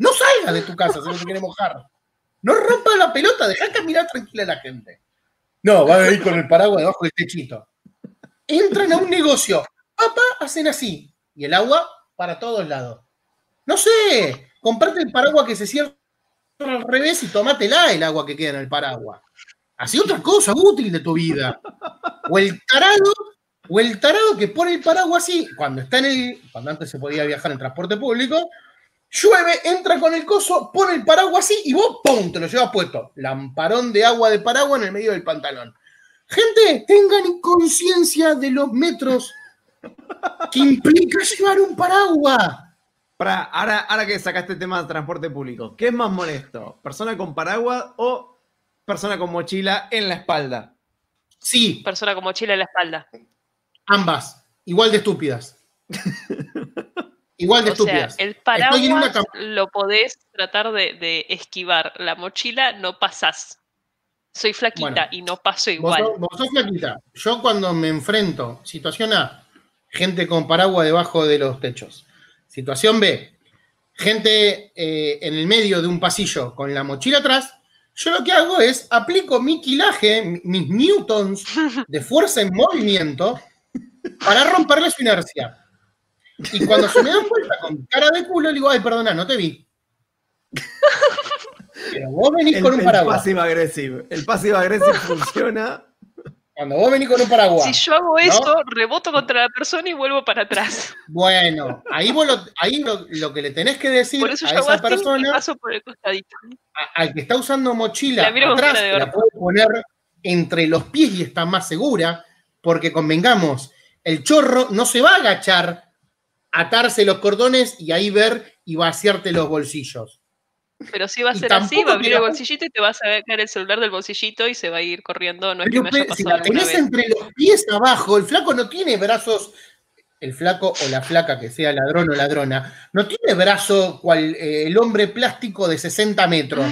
No salgas de tu casa si no te quieres mojar. No rompas la pelota, dejá caminar tranquila a la gente. No, van a ir con el paraguas debajo del techito. Entran a un negocio. Papá, hacen así. Y el agua para todos lados. No sé, comprate el paraguas que se cierra al revés y tomátela el agua que queda en el paraguas. Así otra cosa útil de tu vida. O el tarado, o el tarado que pone el paraguas así, cuando está en el, cuando antes se podía viajar en transporte público, llueve, entra con el coso, pone el paraguas así y vos, ¡pum!, te lo llevas puesto. Lamparón de agua de paraguas en el medio del pantalón. Gente, tengan conciencia de los metros que implica llevar un paraguas. Para, ahora, ahora que sacaste el tema de transporte público, ¿qué es más molesto? ¿Persona con paraguas o persona con mochila en la espalda? Sí. Persona con mochila en la espalda. Ambas. Igual de estúpidas. Igual de o estúpidas. Sea, el paraguas una... lo podés tratar de, de esquivar. La mochila no pasás. Soy flaquita bueno, y no paso igual. Vos sos, vos sos flaquita. Yo cuando me enfrento, situación A, gente con paraguas debajo de los techos. Situación B, gente eh, en el medio de un pasillo con la mochila atrás. Yo lo que hago es aplico mi quilaje, mis newtons de fuerza en movimiento para romperle su inercia. Y cuando se me dan vuelta con cara de culo, le digo, ay, perdona, no te vi. Pero vos venís el, con un paraguas. El passive agresivo. El passive agresivo funciona. Cuando vos venís con un paraguas. Si yo hago eso, ¿no? Reboto contra la persona y vuelvo para atrás. Bueno, ahí, vos lo, ahí lo, lo que le tenés que decir por eso a yo esa persona, y paso por el costadito. A, al que está usando mochila atrás, te la puede poner entre los pies y está más segura, porque convengamos, el chorro no se va a agachar, atarse los cordones y ahí ver y vaciarte los bolsillos. Pero si va a ser así, va a abrir el bolsillito y te vas a sacar el celular del bolsillito y se va a ir corriendo. No es pero, que me haya pasado si la tenés vez. entre los pies abajo, el flaco no tiene brazos, el flaco o la flaca, que sea ladrón o ladrona, no tiene brazo cual eh, el hombre plástico de sesenta metros.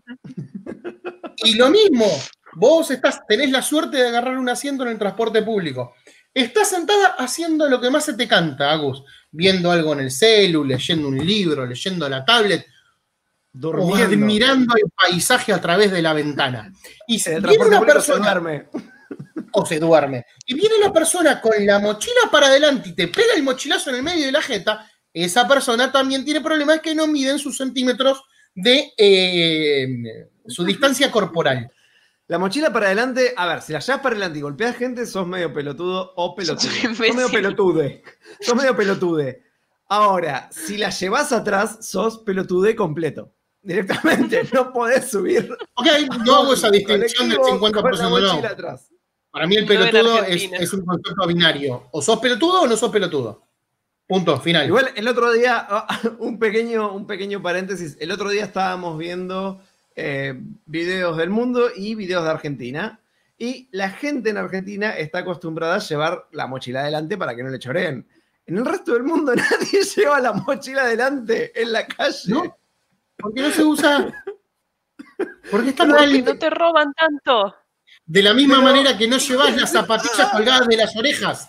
Y lo mismo, vos estás, tenés la suerte de agarrar un asiento en el transporte público. Estás sentada haciendo lo que más se te canta, Agus. Viendo algo en el celu, leyendo un libro, leyendo la tablet, durmiendo, o admirando el paisaje a través de la ventana. Y se viene una persona, se duerme. O se duerme. Y viene la persona con la mochila para adelante y te pega el mochilazo en el medio de la jeta. Esa persona también tiene problemas que no miden sus centímetros de eh, su distancia corporal. La mochila para adelante, a ver, si la llevas para adelante y golpeas gente, sos medio pelotudo o pelotudo. Sos medio pelotude. Sos medio pelotude. Ahora, si la llevas atrás, sos pelotude completo. Directamente, no podés subir. Ok, no hago esa distinción del cincuenta por ciento no. Atrás. Para mí el pelotudo es, es un concepto binario. O sos pelotudo o no sos pelotudo. Punto, final. Igual el otro día, un pequeño, un pequeño paréntesis, el otro día estábamos viendo eh, videos del mundo y videos de Argentina. Y la gente en Argentina está acostumbrada a llevar la mochila adelante para que no le choreen. En el resto del mundo nadie lleva la mochila adelante en la calle. ¿No? ¿Por qué no se usa? Porque está Porque mal. no te roban tanto. De la misma Pero... manera que no llevas las zapatillas colgadas de las orejas.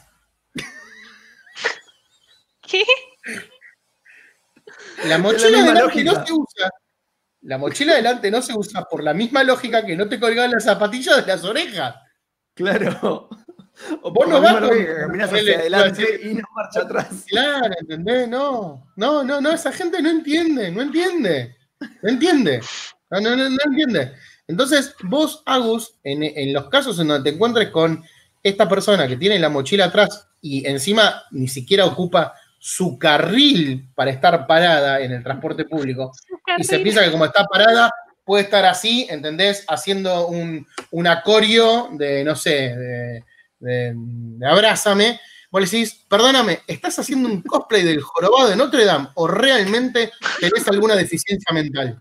¿Qué? La mochila de adelante no se usa. La mochila de adelante no se usa por la misma lógica que no te colgaban las zapatillas de las orejas. Claro. O vos no vas con... que caminas hacia adelante y no marcha atrás. Claro, ¿entendés? No, no, no, no, esa gente no entiende, no entiende. No entiende. No, no, no, no entiende. Entonces, vos, Agus, en, en los casos en donde te encuentres con esta persona que tiene la mochila atrás y encima ni siquiera ocupa su carril para estar parada en el transporte público, y se piensa que como está parada, puede estar así, ¿entendés? Haciendo un, un acorio de, no sé, de, de, de abrázame. Vos le decís, perdóname, ¿estás haciendo un cosplay del jorobado de Notre Dame o realmente tenés alguna deficiencia mental?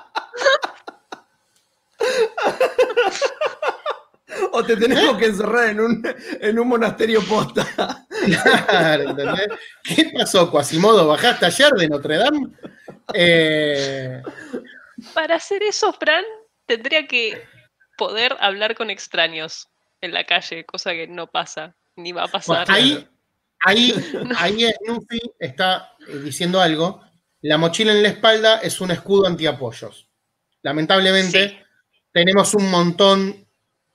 O te tenemos ¿Eh? que encerrar en un, en un monasterio posta. Claro, ¿entendés? ¿Qué pasó, Quasimodo? ¿Bajaste ayer de Notre Dame? Eh... Para hacer eso, Fran, tendría que poder hablar con extraños en la calle, cosa que no pasa, ni va a pasar. Bueno, ahí, ahí, ahí Snoopy está diciendo algo la mochila en la espalda es un escudo antiapoyos. Lamentablemente, sí. tenemos un montón.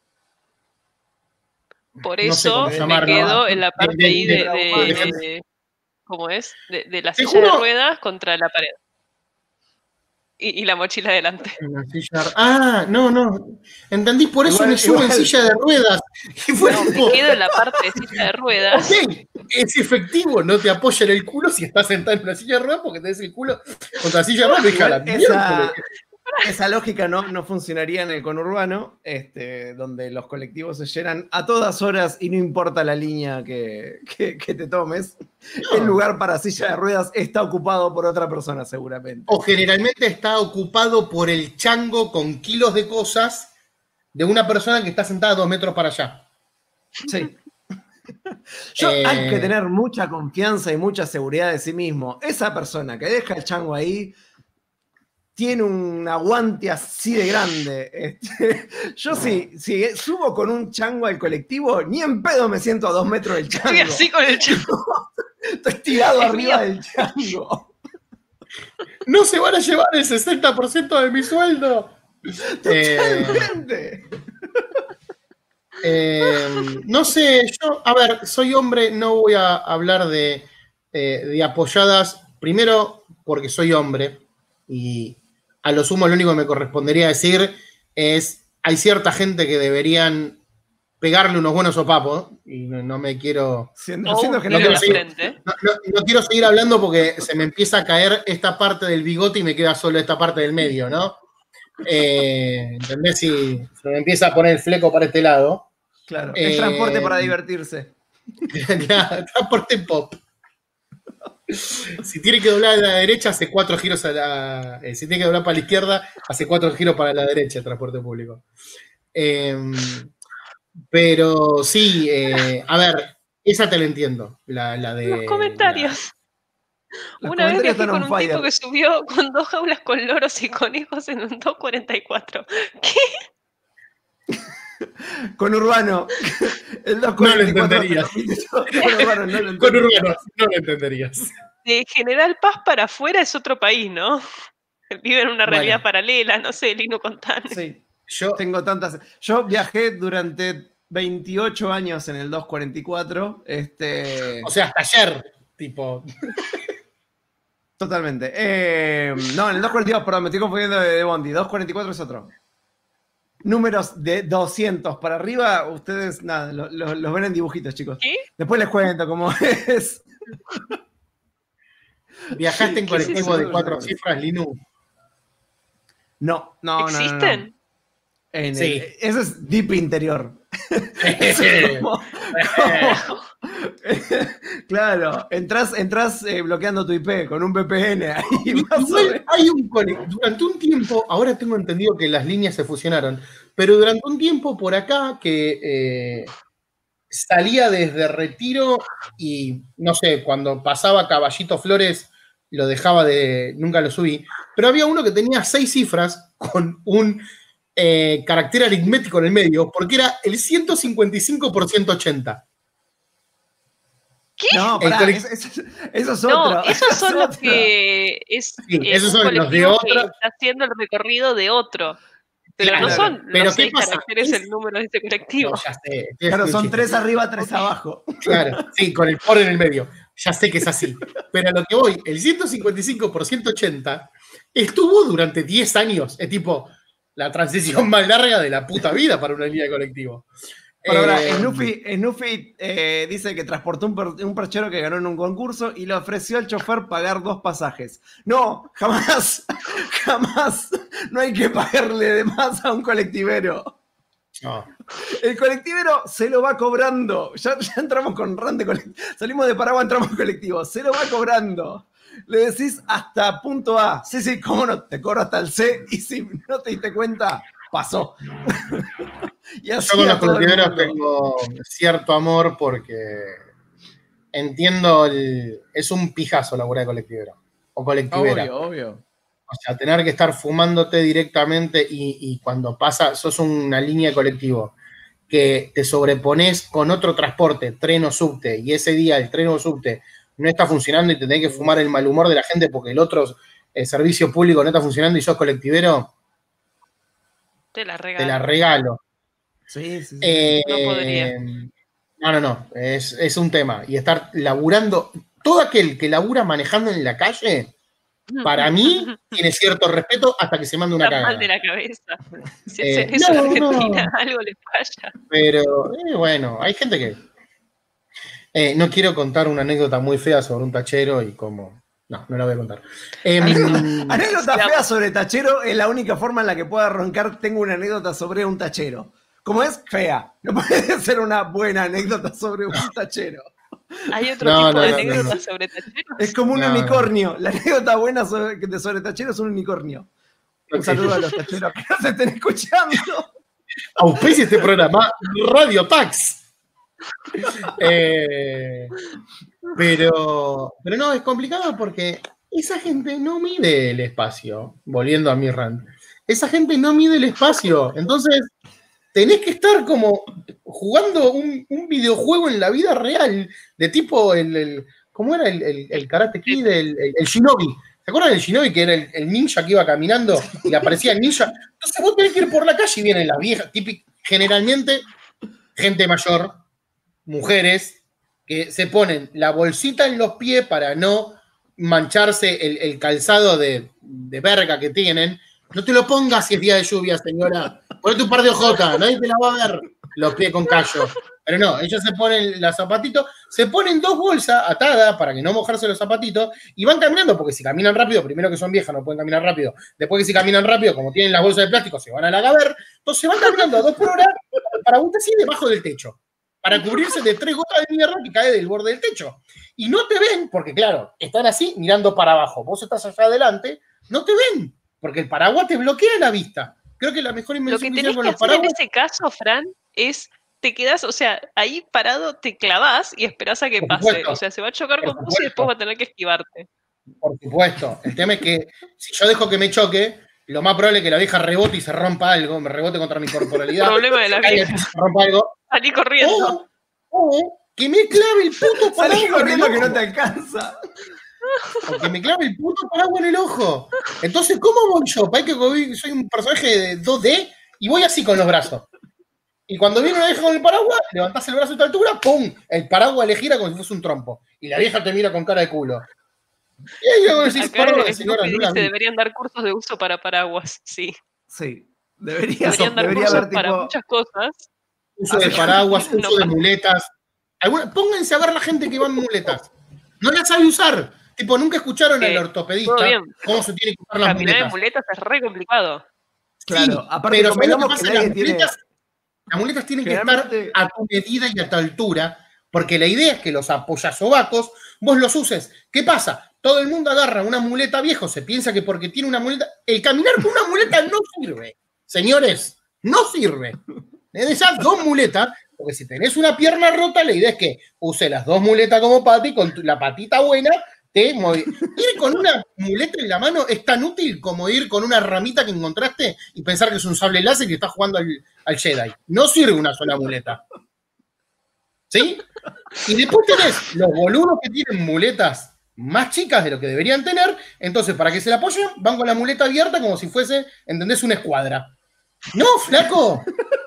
Por eso no sé me quedo en la parte de, ahí de, de, de, de, de ¿cómo es? De, de la silla de ruedas contra la pared. Y, y la mochila adelante. Ah, no, no. Entendí, por eso igual, me subo igual. en silla de ruedas. Y fue no, tipo... me quedo en la parte de silla de ruedas. Ok, es efectivo, no te apoya en el culo si estás sentado en una silla de ruedas porque tenés el culo contra la silla de ruedas. Deja la esa, esa lógica no, no funcionaría en el conurbano, este, donde los colectivos se llenan a todas horas y no importa la línea que, que, que te tomes. No. El lugar para silla de ruedas está ocupado por otra persona seguramente. O generalmente está ocupado por el chango con kilos de cosas de una persona que está sentada dos metros para allá. Sí. Yo, eh... hay que tener mucha confianza y mucha seguridad de sí mismo. Esa persona que deja el chango ahí tiene un aguante así de grande. Este, yo si, si subo con un chango al colectivo, ni en pedo me siento a dos metros del chango. Estoy así con el chango. Estoy tirado es arriba mío. del chango. No se van a llevar el sesenta por ciento de mi sueldo. Totalmente. Eh, eh, no sé, yo, a ver, soy hombre, no voy a hablar de, eh, de apoyadas. Primero, porque soy hombre y a lo sumo lo único que me correspondería decir es, hay cierta gente que deberían pegarle unos buenos sopapos, y no, no me quiero... Siendo, siendo no, quiero seguir, no, no, no quiero seguir hablando porque se me empieza a caer esta parte del bigote y me queda solo esta parte del medio, ¿no? Eh, ¿Entendés? Si se me empieza a poner el fleco para este lado. Claro, es eh, transporte para divertirse. Claro, transporte pop. Si tiene que doblar a la derecha, hace cuatro giros a la... Eh, si tiene que doblar para la izquierda, hace cuatro giros para la derecha el transporte público. Eh, pero sí, eh, a ver, esa te la entiendo. La, la de... Los comentarios. La, Una vez viajé con un fire. tipo que subió con dos jaulas con loros y conejos en un dos cuarenta y cuatro. ¿Qué? Con Urbano. El no lo entenderías. Con Urbano no lo, con Urbano no lo entenderías. De General Paz para afuera es otro país, ¿no? Vive en una realidad bueno. paralela, no sé, Lino Contane. Sí, yo tengo tantas. Yo viajé durante veintiocho años en el dos cuarenta y cuatro. Este... O sea, hasta ayer, tipo. Totalmente. Eh, no, en el dos cuarenta y dos, perdón, me estoy confundiendo de, de Bondi. dos cuarenta y cuatro es otro. Números de doscientos para arriba, ustedes, nada, los lo, lo ven en dibujitos, chicos. ¿Qué? Después les cuento cómo es. ¿Viajaste en colectivo de cuatro cifras, Linu? No, no, no. ¿Existen? No, no. En sí. El, eso es deep interior. como, como, claro, entras, entras eh, bloqueando tu I P con un V P N ahí. Igual hay un durante un tiempo, ahora tengo entendido que las líneas se fusionaron, pero durante un tiempo por acá que eh, salía desde Retiro y no sé, cuando pasaba Caballito Flores lo dejaba de, nunca lo subí, pero había uno que tenía seis cifras con un eh, carácter aritmético en el medio, porque era el ciento cincuenta y cinco por ciento ochenta. ¿Qué? No, pará, eso, eso, eso es otro. No, esos son los que es, sí, es esos un son los de otro. Que está haciendo el recorrido de otro. Pero claro, no son pero los ¿qué seis pasa? caracteres Es... el número de este colectivo. No, ya sé. Claro, son tres arriba, tres abajo. Claro, sí, con el por en el medio. Ya sé que es así. Pero a lo que voy, el ciento cincuenta y cinco por ciento ochenta estuvo durante diez años. Es tipo la transición más larga de la puta vida para una línea de colectivo. Por ahora, eh, Snuffy, Snuffy eh, dice que transportó un, per, un perchero que ganó en un concurso y le ofreció al chofer pagar dos pasajes. No, jamás, jamás. No hay que pagarle de más a un colectivero. No. El colectivero se lo va cobrando. Ya, ya entramos con ran de colectivo. Salimos de Paraguay, entramos colectivo. Se lo va cobrando. Le decís hasta punto A. Sí, sí, cómo no, te cobro hasta el C y si no te diste cuenta, pasó. Y así yo con los colectiveros tengo cierto amor porque entiendo el, es un pijazo laburar de colectivero o colectivera. Obvio, obvio. O sea, tener que estar fumándote directamente y, y cuando pasa, sos una línea de colectivo que te sobrepones con otro transporte, tren o subte, y ese día el tren o subte no está funcionando y te tenés que fumar el mal humor de la gente porque el otro el servicio público no está funcionando y sos colectivero, te la regalo. Te la regalo. Sí, sí, sí. Eh, no podría. No, no, no, es, es un tema. Y estar laburando, todo aquel que labura manejando en la calle, para mí tiene cierto respeto hasta que se manda una Está cagada. mal de la cabeza. Si Eh, hacen eso no, en Argentina, no. algo les falla. Pero, eh, bueno, hay gente que... Eh, no quiero contar una anécdota muy fea sobre un tachero y cómo... No, no la voy a contar. Eh, anécdota fea sobre tachero es la única forma en la que pueda roncar. Tengo una anécdota sobre un tachero. Como es fea, no puede ser una buena anécdota sobre un tachero. Hay otro No, tipo no, de no, anécdotas no. sobre tacheros. Es como un No, unicornio. La anécdota buena sobre, de sobre tachero es un unicornio. Un Ok. saludo a los tacheros que nos estén escuchando. Auspicia este programa Radio Tax. Eh, pero, pero no, es complicado porque esa gente no mide el espacio. Volviendo a mi rant. Esa gente no mide el espacio. Entonces, tenés que estar como jugando un, un videojuego en la vida real. De tipo el. el ¿Cómo era el, el, el Karate Kid? El, el, el Shinobi. ¿Se acuerdan del Shinobi que era el, el ninja que iba caminando y le aparecía el ninja? Entonces vos tenés que ir por la calle y vienen las viejas, típic, generalmente gente mayor, mujeres, que se ponen la bolsita en los pies para no mancharse el, el calzado de, de verga que tienen. No te lo pongas si es día de lluvia, señora. Ponete un par de ojotas, nadie te la va a ver los pies con callo. Pero no, ellos se ponen los zapatitos, se ponen dos bolsas atadas para que no mojarse los zapatitos y van caminando, porque si caminan rápido, primero que son viejas, no pueden caminar rápido. Después que si caminan rápido, como tienen las bolsas de plástico, se van a la gaber. Entonces van caminando a dos por hora para un así debajo del techo, para cubrirse de tres gotas de mierda que cae del borde del techo. Y no te ven, porque claro, están así mirando para abajo. Vos estás allá adelante, no te ven, porque el paraguas te bloquea la vista. Creo que la mejor Lo invención que que tenés hicieron con que los hacer en paraguas... ese caso, Fran, es te quedás, o sea, ahí parado te clavás y esperás a que Por pase. supuesto. O sea, se va a chocar Por con vos y después supuesto. va a tener que esquivarte. Por supuesto. El tema es que si yo dejo que me choque, lo más probable es que la vieja rebote y se rompa algo, me rebote contra mi corporalidad. Problema de la se caiga vieja. y se rompa algo. Salí corriendo. O, o que me clave el puto Salí paraguas en el corriendo que ojo. no te alcanza. O que me clave el puto paraguas en el ojo. Entonces, ¿cómo voy yo? Para que voy- soy un personaje de dos D y voy así con los brazos. Y cuando viene una vieja con el paraguas, levantás el brazo a esta altura, ¡pum! El paraguas le gira como si fuese un trompo. Y la vieja te mira con cara de culo. Y ahí luego decís, Acá perdón, el señora, Snoopy no la dice vi. deberían dar cursos de uso para paraguas. Sí. Sí. Debería, Deberían dar debería cursos haber para tipo. muchas cosas. Uso de paraguas, No, uso de muletas. Alguna- pónganse a ver la gente que va en muletas. No las sabe usar. Tipo, nunca escucharon al Eh, todo ortopedista bien. cómo se tiene que usar las Caminar en muletas. muletas es re complicado. Claro, Sí, aparte pero ¿sabés lo que convengamos pasa? que Las nadie tiene. muletas, las muletas tienen que estar Generalmente- a tu medida y a tu altura, porque la idea es que los apoyasobacos vos los uses. ¿Qué pasa? Todo el mundo agarra una muleta viejo, se piensa que porque tiene una muleta. El caminar con una muleta no sirve. Señores, no sirve. Necesitas dos muletas, porque si tenés una pierna rota, la idea es que use las dos muletas como pata y con tu- la patita buena te movi- Ir con una muleta en la mano es tan útil como ir con una ramita que encontraste y pensar que es un sable láser y que estás jugando al, al Jedi. No sirve una sola muleta. ¿Sí? Y después tenés los boludos que tienen muletas más chicas de lo que deberían tener, entonces para que se la apoyen van con la muleta abierta como si fuese, ¿entendés? Una escuadra. No, flaco.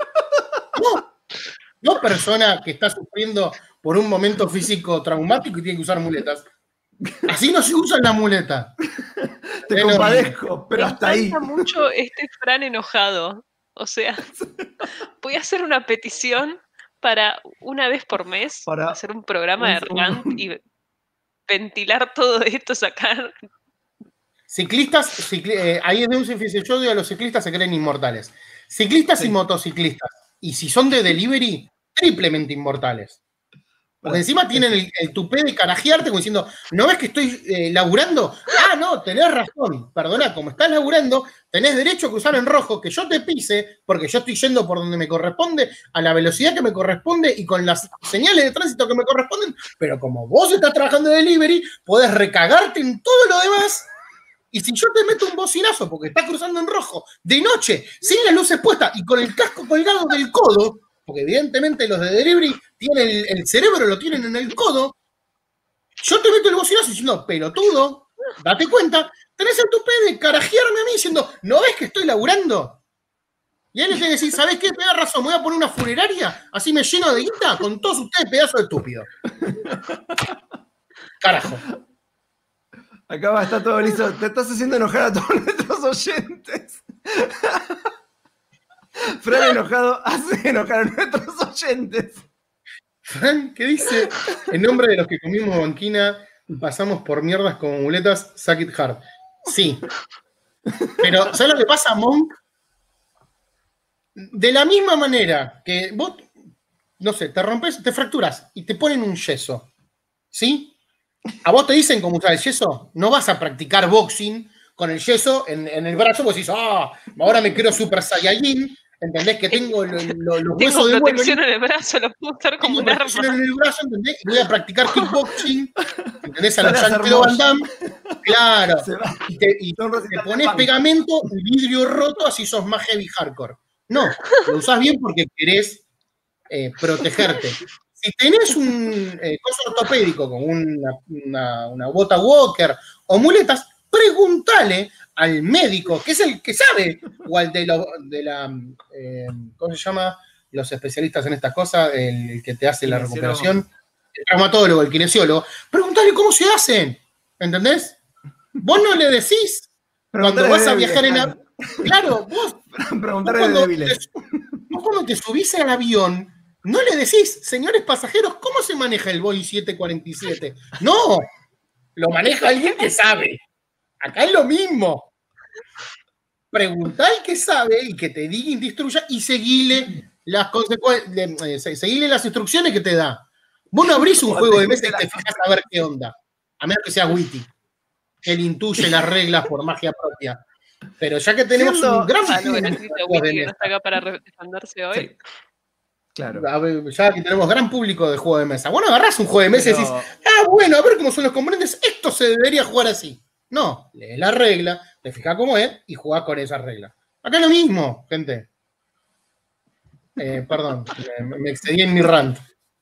No. No persona que está sufriendo por un momento físico traumático y tiene que usar muletas. Así no se usa la muleta. Te Pero- compadezco, pero Me hasta ahí. encanta mucho este Fran enojado. O sea, voy a hacer una petición para una vez por mes Para hacer un programa de un- rant y ventilar todo esto, sacar. Ciclistas, cicli- eh, ahí es de un dice, yo digo a los ciclistas se creen inmortales. Ciclistas Sí. y motociclistas. Y si son de delivery, triplemente inmortales. Porque encima tienen el, el tupé de carajearte como diciendo, ¿no ves que estoy eh, laburando? Ah, no, tenés razón. Perdona, como estás laburando, tenés derecho a cruzar en rojo, que yo te pise, porque yo estoy yendo por donde me corresponde, a la velocidad que me corresponde y con las señales de tránsito que me corresponden, pero como vos estás trabajando de delivery, podés recagarte en todo lo demás. Y si yo te meto un bocinazo porque estás cruzando en rojo, de noche, sin las luces puestas y con el casco colgado del codo, porque evidentemente los de delivery tienen el, el cerebro, lo tienen en el codo, Yo te meto el bocinazo diciendo, pelotudo, date cuenta, tenés el tupé de carajearme a mí diciendo, ¿no ves que estoy laburando? Y él le tiene que decir, ¿sabés qué? Tenés razón, me voy a poner una funeraria, así me lleno de guita con todos ustedes pedazos de estúpido. Carajo. Acá va, está todo listo. Te estás haciendo enojar a todos nuestros oyentes. Fran enojado hace enojar a nuestros oyentes. Fran, ¿qué dice? En nombre de los que comimos banquina y pasamos por mierdas como muletas, suck it hard. Sí. Pero, ¿sabes lo que pasa, Monk? De la misma manera que vos, no sé, te rompes, te fracturas y te ponen un yeso. ¿Sí? A vos te dicen cómo usar el yeso, no vas a practicar boxing con el yeso en, en el brazo, vos decís, ah, ahora me quiero super saiyajin, ¿entendés? Que tengo lo, lo, los huesos de protección en el brazo, lo puedo usar como un arma. en el brazo, ¿entendés? Voy a practicar kickboxing, ¿entendés? A los Jean-Claude Van Damme. Claro. Y te, y te pones pegamento y vidrio roto, así sos más heavy hardcore. No, lo usás bien porque querés eh, protegerte. Si tenés un eh, coso ortopédico con una, una, una bota walker o muletas, preguntale al médico, que es el que sabe, o al de, lo, de la, eh, ¿cómo se llama? Los especialistas en estas cosas, el, el que te hace la recuperación, el traumatólogo, el kinesiólogo, preguntale cómo se hacen, ¿entendés? Vos no le decís, cuando vas a viajar en avión, claro, vos, vos, cuando te, vos cuando te subís al avión, no le decís, señores pasajeros, ¿cómo se maneja el Boeing siete cuarenta y siete? No, lo maneja alguien que sabe. Acá es lo mismo. Preguntá al que sabe y que te diga y te instruya y seguile las, eh, seguile las instrucciones que te da. Vos no abrís un juego de mesa y te fijas a ver qué onda. A menos que sea Witty. Él intuye las reglas por magia propia. Pero ya que tenemos Siendo, un gran... Ah, no, Witty no está acá para defenderse hoy. Sí. Claro. Ya que tenemos gran público de juego de mesa. Bueno, agarrás un juego de mesa Pero... y decís, ah, bueno, a ver cómo son los componentes, esto se debería jugar así. No, lees la regla, te fijas cómo es y jugás con esa regla. Acá es lo mismo, gente. Eh, perdón, me, me excedí en mi rant.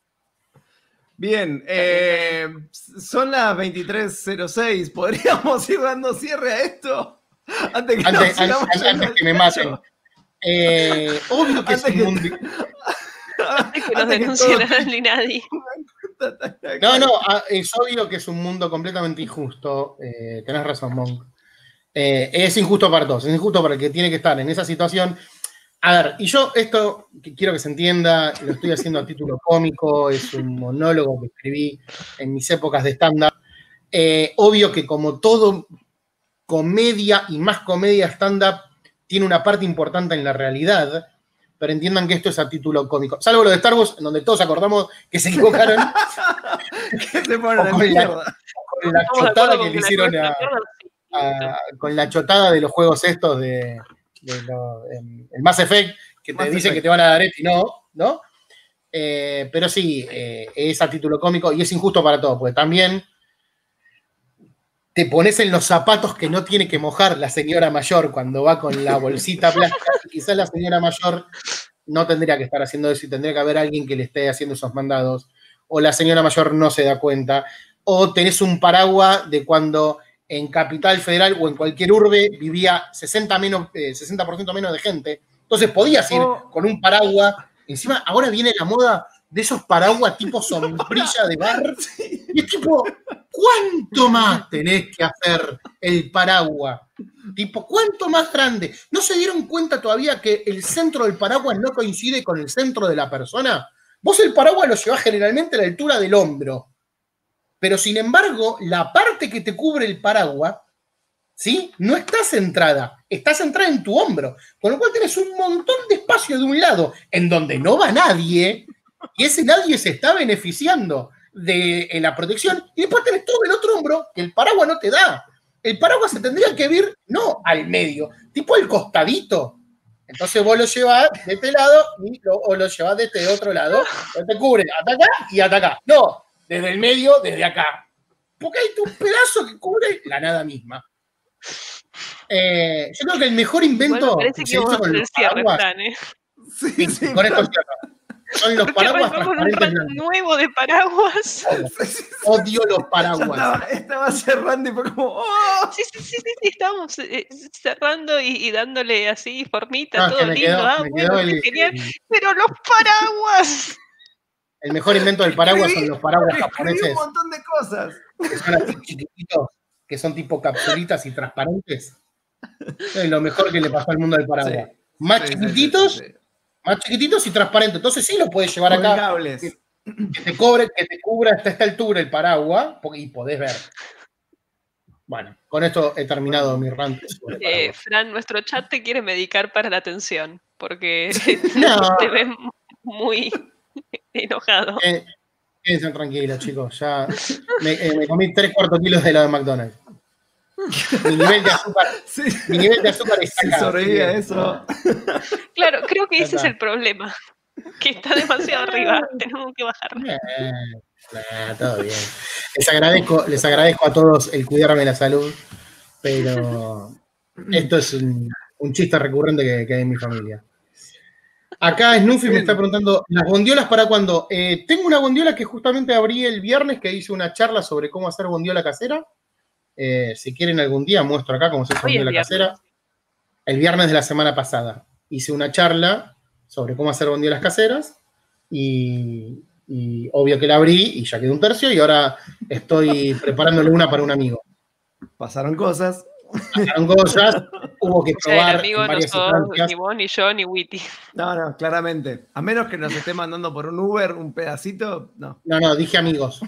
Bien, eh, son las veintitrés cero seis. ¿Podríamos ir dando cierre a esto? Antes que, antes, antes, antes que me maten. Eh, obvio que antes es un mundo... Antes que nos denuncien a Linadi. No, no, es obvio que es un mundo completamente injusto. Eh, tenés razón, Monk. Eh, es injusto para todos, es injusto para el que tiene que estar en esa situación. A ver, y yo esto que quiero que se entienda, lo estoy haciendo a título cómico, es un monólogo que escribí en mis épocas de stand-up. Eh, obvio que como todo comedia y más comedia stand-up tiene una parte importante en la realidad, pero entiendan que esto es a título cómico. Salvo lo de Star Wars, donde todos acordamos que se equivocaron. ¿Qué se ponen con, la, con la chotada que le hicieron a, a, con la chotada de los juegos estos de, de lo, en, el Mass Effect, que te Mass dicen Effect. Que te van a dar esto y no, ¿no? Eh, pero sí, eh, es a título cómico y es injusto para todos, porque también te pones en los zapatos que no tiene que mojar la señora mayor cuando va con la bolsita plástica. Quizás la señora mayor no tendría que estar haciendo eso y tendría que haber alguien que le esté haciendo esos mandados. O la señora mayor no se da cuenta. O tenés un paraguas de cuando en Capital Federal o en cualquier urbe vivía sesenta por ciento menos, eh, sesenta por ciento menos de gente. Entonces podías ir oh. con un paraguas. Encima ahora viene la moda de esos paraguas tipo sombrilla de bar. Y es tipo, ¿cuánto más tenés que hacer el paraguas? Tipo, ¿cuánto más grande? ¿No se dieron cuenta todavía que el centro del paraguas no coincide con el centro de la persona? Vos el paraguas lo llevás generalmente a la altura del hombro. Pero sin embargo, la parte que te cubre el paraguas, ¿sí? No está centrada. Está centrada en tu hombro. Con lo cual tenés un montón de espacio de un lado, en donde no va nadie, y ese nadie se está beneficiando de la protección, y después tenés todo el otro hombro que el paraguas no te da. El paraguas se tendría que vir no al medio, tipo al costadito. Entonces vos lo llevás de este lado y lo, o lo llevás de este otro lado, pero te cubre hasta acá y hasta acá. No, desde el medio, desde acá. Porque hay un pedazo que cubre la nada misma. Eh, yo creo que el mejor invento bueno, parece que, que se hizo con los cierre, paraguas... Sí, sí, con esto cierro. Son los Porque paraguas arrancó con un transparentes rant blancos. nuevo de paraguas. Odio los Ya paraguas. estaba, estaba cerrando y fue como, ¡oh! Sí, sí, sí, sí, sí, estábamos eh, cerrando y, y dándole así formita, No, es que todo me lindo. quedó, Ah, me bueno, quedó qué el, genial. el- Pero los paraguas. el mejor invento del paraguas son Escribí- los paraguas escribí un japoneses, montón de cosas. que son así chiquititos, que son tipo capsulitas y transparentes. Es lo mejor que le pasó al mundo del paraguas. Sí, Más sí, sí, chiquititos, sí, sí, sí. más chiquititos y transparentes. Entonces sí lo puedes llevar Con acá. cables. Que, que te cobre, que te cubra hasta esta altura el paraguas porque- y podés ver. Bueno, con esto he terminado Bueno. mi rant sobre Eh, paraguas. Fran, nuestro chat te quiere medicar para la atención, porque No. te ves muy enojado. Eh, Quédense tranquilos, chicos. Ya me, eh, me comí tres cuartos kilos de la de McDonald's. Mi nivel de azúcar, Sí. mi nivel de azúcar está Si acá. sobrevive a así que- eso. Claro, creo que Ya ese es está. el problema, que está demasiado arriba, tenemos que bajar. Eh, nah, todo bien. Les agradezco, les agradezco a todos el cuidarme la salud, pero esto es un, un chiste recurrente que, que hay en mi familia. Acá Snuffy me está preguntando, ¿las bondiolas para cuándo? Eh, tengo una bondiola que justamente abrí el viernes, que hice una charla sobre cómo hacer bondiola casera. Eh, si quieren algún día, muestro acá cómo se hace Hoy es bondiola viernes. casera. El viernes de la semana pasada hice una charla sobre cómo hacer bondiolas caseras y, y obvio que la abrí y ya quedó un tercio y ahora estoy preparándole una para un amigo. Pasaron cosas. Pasaron cosas, hubo que O sea, el probar amigo en no varias sos instancias. ni vos, ni yo, ni Witty. No, no, claramente. A menos que nos esté mandando por un Uber un pedacito, no. No, no, dije amigos.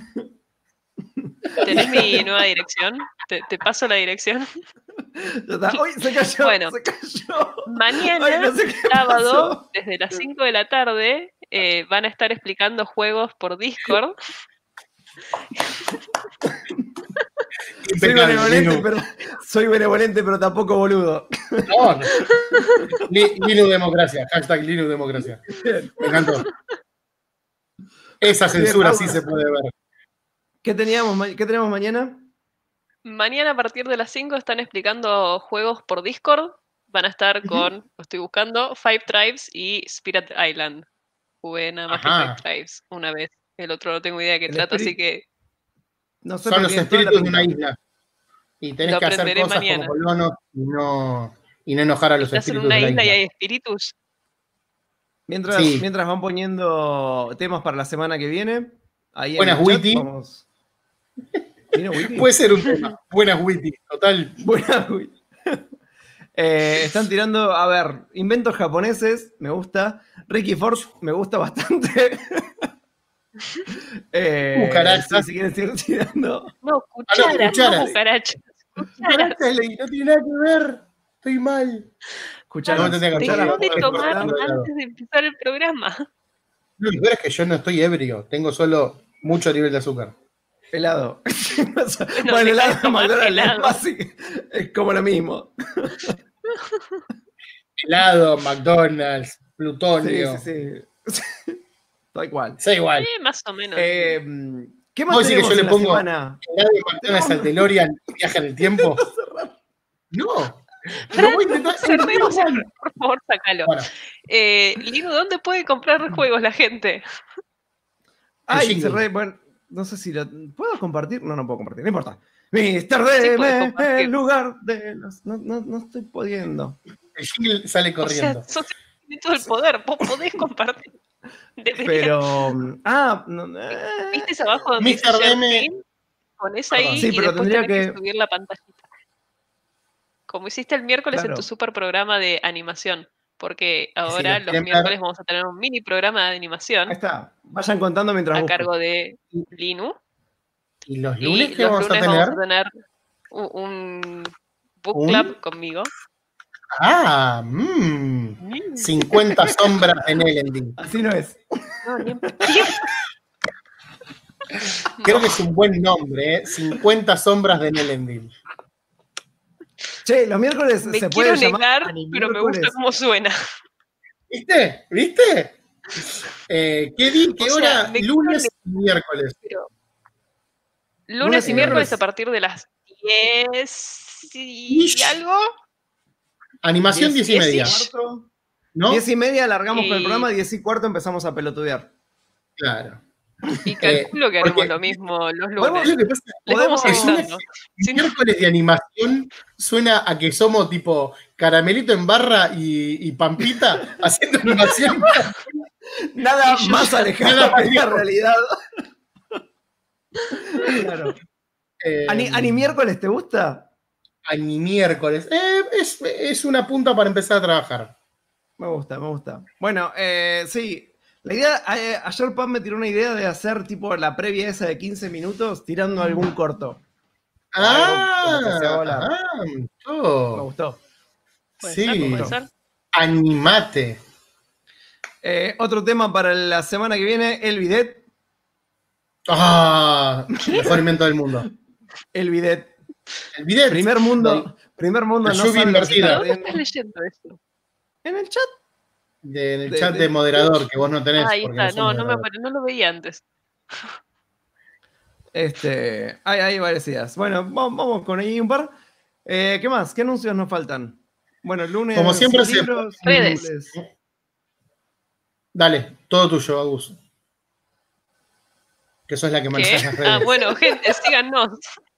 ¿Tenés mi nueva dirección? ¿Te, te paso la dirección? Ya está. ¡Uy, se cayó! Bueno. ¡Se cayó! Mañana, Ay, no sé qué sábado, pasó. desde las cinco de la tarde, eh, van a estar explicando juegos por Discord. Soy Impecable, benevolente, Linu. pero, soy benevolente, pero tampoco boludo. No, no. Li- Linux Democracia, hashtag Linux Democracia. Me encantó. Esa censura Bien, sí vamos. se puede ver. ¿Qué, teníamos, ma- ¿Qué tenemos mañana? Mañana a partir de las cinco están explicando juegos por Discord. Van a estar con, lo estoy buscando, Five Tribes y Spirit Island. Jugué nada más Ajá. que Five Tribes una vez. El otro no tengo idea de qué El trata, Spirit- así que No sé, Son pero los tiene toda la espíritus de una pinta. isla. Y tenés Lo que hacer aprenderé cosas mañana. como colonos y no, y no enojar a los estás en espíritus una de la isla y isla. hay espíritus. Mientras, Sí. mientras van poniendo temas para la semana que viene, ahí Buenas, en el chat, Witty. vamos. ¿Vino Witty? Puede ser un tema. Buenas Witty, total. Buenas, Witty. Eh, están tirando, a ver, inventos japoneses, me gusta. Ricky Ford, me gusta bastante. eh, Cucarachas. sí, si quieren seguir tirando. No, cucharas, no, cucharas. cucarachas. Cucharas. Gracias, Ley, no tiene nada que ver. Estoy mal. Cucharas, No, tendría que cucharas, Dejó de Cucharas, tomar cucharas. antes de empezar el programa. Lo peor es que yo no estoy ebrio. Tengo solo mucho nivel de azúcar. helado. Bueno, bueno, deja helado de tomar McDonald's helado. es básico, es como lo mismo. Helado, McDonald's, Sí, plutonio. sí, sí. Tal cual. Sea igual. Eh, más o menos. Eh, ¿Qué más ¿Vos decís que tenemos yo le en la pongo semana? helado de McDonald's al DeLorean y viaja en el tiempo? No. Fran, Lo voy a intentar. cerremos el- por favor, sácalo. Bueno, Eh, Lino, ¿dónde puede comprar juegos la gente? Ay, jingle. cerré, bueno, no sé si lo puedo compartir. No, no puedo compartir, no importa. mister Sí, D, puedes me- compartir. en lugar de los. No, no, no estoy pudiendo. el jingle sale O corriendo. sea, sos el todo el poder, vos podés compartir. Deberías. Pero. Ah, no, eh, ¿Viste abajo donde dice mister Share D M. Screen? Ponés ahí Sí, y pero después tendría tenés que... que- subir la pantallita. Como hiciste el miércoles en Claro. tu super programa de animación. Porque ahora lo los quieren ver. miércoles vamos a tener un mini programa de animación ahí está. Vayan contando mientras a busco. cargo de Linu. ¿Y los Y lunes qué los vamos a lunes tener? vamos a tener un, un book ¿Un? club conmigo. Ah, mmm. Mm. cincuenta sombras de Nelending. Así no es. No, ni en- Creo que es un buen nombre, ¿eh? cincuenta sombras de Nelending. Che, los miércoles Me se quiero puede llamar. negar, Ani pero me gusta miércoles. cómo suena. ¿Viste? ¿Viste? Eh, ¿Qué di? ¿Qué O sea, hora? me Lunes y miércoles. Pero Lunes lunes y y miércoles miércoles. a partir de las diez y Ish. algo. Animación diez y diez media. Diez. cuarto. ¿no? Diez y media largamos Y- con el programa, diez y cuarto empezamos a pelotudear. Claro. Y calculo que haremos porque- lo mismo los ¿Podemos lunes. decir qué pasa? Les vamos podemos- avisando. El Si no- miércoles de animación suena a que somos tipo Caramelito en barra y, y Pampita haciendo animación. Nada Y yo más ya- alejado nada más de la lejos. realidad. Claro. Eh, ¿Ani, Ani miércoles te gusta? Ani miércoles. Eh, es, es una punta para empezar a trabajar. Me gusta, me gusta. Bueno, eh, sí. La idea, eh, ayer Pam me tiró una idea de hacer tipo la previa esa de quince minutos tirando algún corto. Ah, Algo como que se va a hablar. ah, Me oh, gustó. Puede sí. ser, puede ser. Animate. Eh, otro tema para la semana que viene, el bidet. Ah, el mejor invento del mundo. El bidet. El bidet. Primer mundo, primer mundo La no lluvia sabe lo que se invertida. está ¿Dónde estás perdiendo. leyendo esto? En el chat. De- en el de- chat de- de moderador que vos no tenés. Ahí porque está, sos no, no me moderador. apare- no lo veía antes. Este, hay, hay varias ideas. Bueno, vamos, vamos con ahí un par. Eh, ¿Qué más? ¿Qué anuncios nos faltan? Bueno, el lunes. Como siempre, libros, Redes. lunes- Dale, todo tuyo, Agus. Que sos la que maneja ¿Qué? las redes. Ah, bueno, gente, síganos.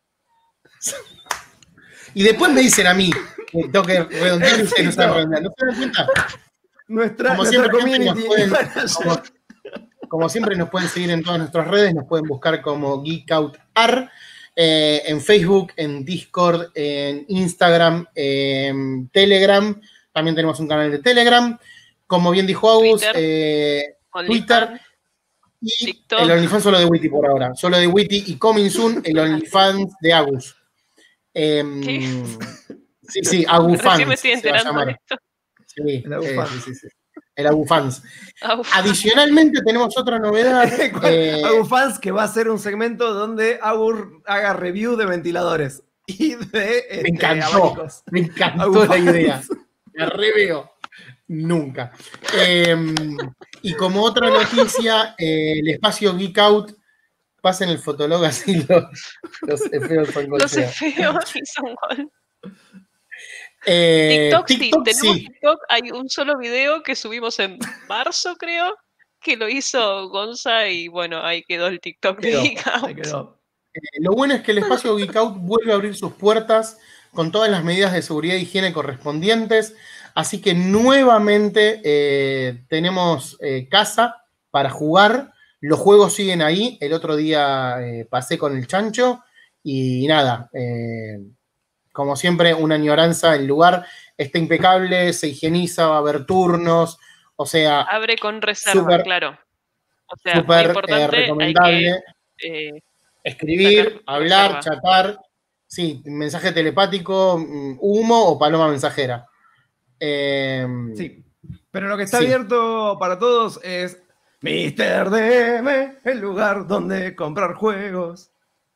Y después me dicen a mí que tengo que redondear y ustedes no saben redondear. ¿No se dan cuenta? Nuestra, Como nuestra siempre, gente, community. nos pueden- manager. como, como siempre, nos pueden seguir en todas nuestras redes, nos pueden buscar como Geek Out Ar, eh, en Facebook, en Discord, en Instagram, en Telegram. También tenemos un canal de Telegram. Como bien dijo Agus, Twitter. eh, OnlyFans. Twitter y TikTok. el OnlyFans solo de Witty por ahora. Solo de Witty y coming soon el OnlyFans de Agus. Em, ¿Qué? sí, sí, Agufans. Recién me estoy se va a enterando de llamar. esto. Sí, El eh, Agufans. sí, sí, sí. El Agufans. Ah, uf. Adicionalmente tenemos otra novedad. eh, Agur Fans, que va a ser un segmento donde Agur haga review de ventiladores y de este, me encantó, abanicos. me encantó Agufans. la idea. La reveo. Nunca. Eh, y como otra noticia, eh, el espacio Geek Out, pasen el fotolog así los, los efeos son Los golpeados. feos y son gol. Eh, TikTok, sí, TikTok tenemos sí. TikTok. Hay un solo video que subimos en marzo, creo, que lo hizo Gonza y bueno, ahí quedó el TikTok de Quedó, Geek Out. Ahí quedó. Eh, lo bueno es que el espacio Geek Out vuelve a abrir sus puertas con todas las medidas de seguridad e higiene correspondientes. Así que nuevamente eh, tenemos eh, casa para jugar. Los juegos siguen ahí. El otro día eh, pasé con el chancho y nada, eh, como siempre, una añoranza. El lugar está impecable, se higieniza, va a haber turnos. O sea, Abre con reserva, Súper- claro. O sea, muy súper eh, importante, recomendable. hay que, eh, Escribir, sacar hablar, reserva. chatar. Sí, mensaje telepático, mm, humo o paloma mensajera. Eh, Sí. Pero lo que está Sí. abierto para todos es mister D M, el lugar donde comprar juegos.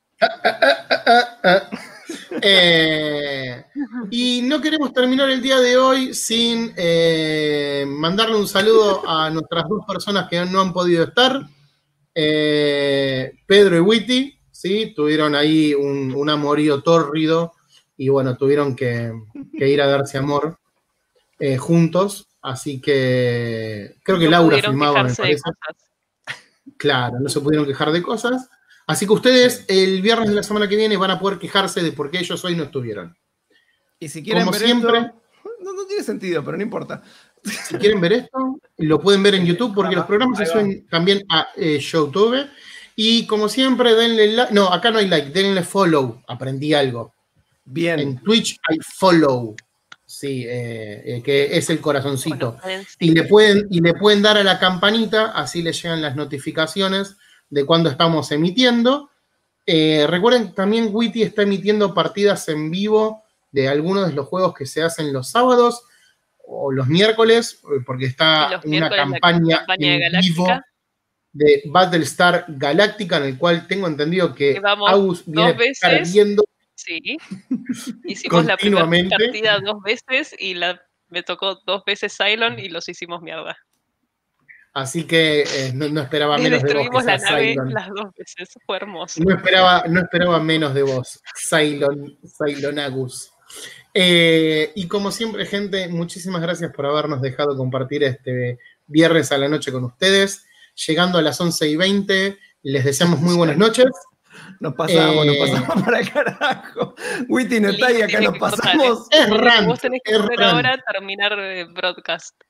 eh, y no queremos terminar el día de hoy sin eh, mandarle un saludo a nuestras dos personas que no han podido estar. Eh, Pedro y Witty, ¿sí? Tuvieron ahí un, un amorío tórrido y bueno, tuvieron que, que ir a darse amor eh, juntos. Así que creo que no Laura pudieron filmaba, me quejarse de parece. cosas. Claro, no se pudieron quejar de cosas. Así que ustedes el viernes de la semana que viene van a poder quejarse de por qué ellos hoy no estuvieron. Y si quieren Como ver siempre. esto, no, no tiene sentido, pero no importa. Si quieren ver esto, lo pueden ver en YouTube porque los programas se Ahí va. suben también a eh, YouTube. Y como siempre, denle like. No, acá no hay like, denle follow. Aprendí algo. Bien. En Twitch hay follow. Sí, eh, eh, que es el corazoncito. Bueno, pueden Y le, pueden, y le pueden dar a la campanita, así les llegan las notificaciones de cuando estamos emitiendo. Eh, recuerden, también Witty está emitiendo partidas en vivo de algunos de los juegos que se hacen los sábados o los miércoles, porque Y está los una miércoles la campaña, campaña de en vivo Galáctica. de Battlestar Galactica, en el cual tengo entendido que Que vamos Agus viene dos veces. perdiendo. Sí. Hicimos la primera Continuamente. partida dos veces y la me tocó dos veces Cylon y los hicimos mierda. Así que eh, no, no esperaba Le menos de vos. destruimos que la sea nave Cylon. las dos veces. Fue hermoso. No esperaba, no esperaba menos de vos, Cylon, Cylon Agus. Eh, y como siempre, gente, muchísimas gracias por habernos dejado compartir este viernes a la noche con ustedes. Llegando a las once y veinte, les deseamos muy buenas noches. Nos pasamos, Eh, nos pasamos para el carajo. Witty no está y acá Tiene nos que cortar, pasamos. Es rant, Vos tenés que es poner rant. ahora terminar el broadcast.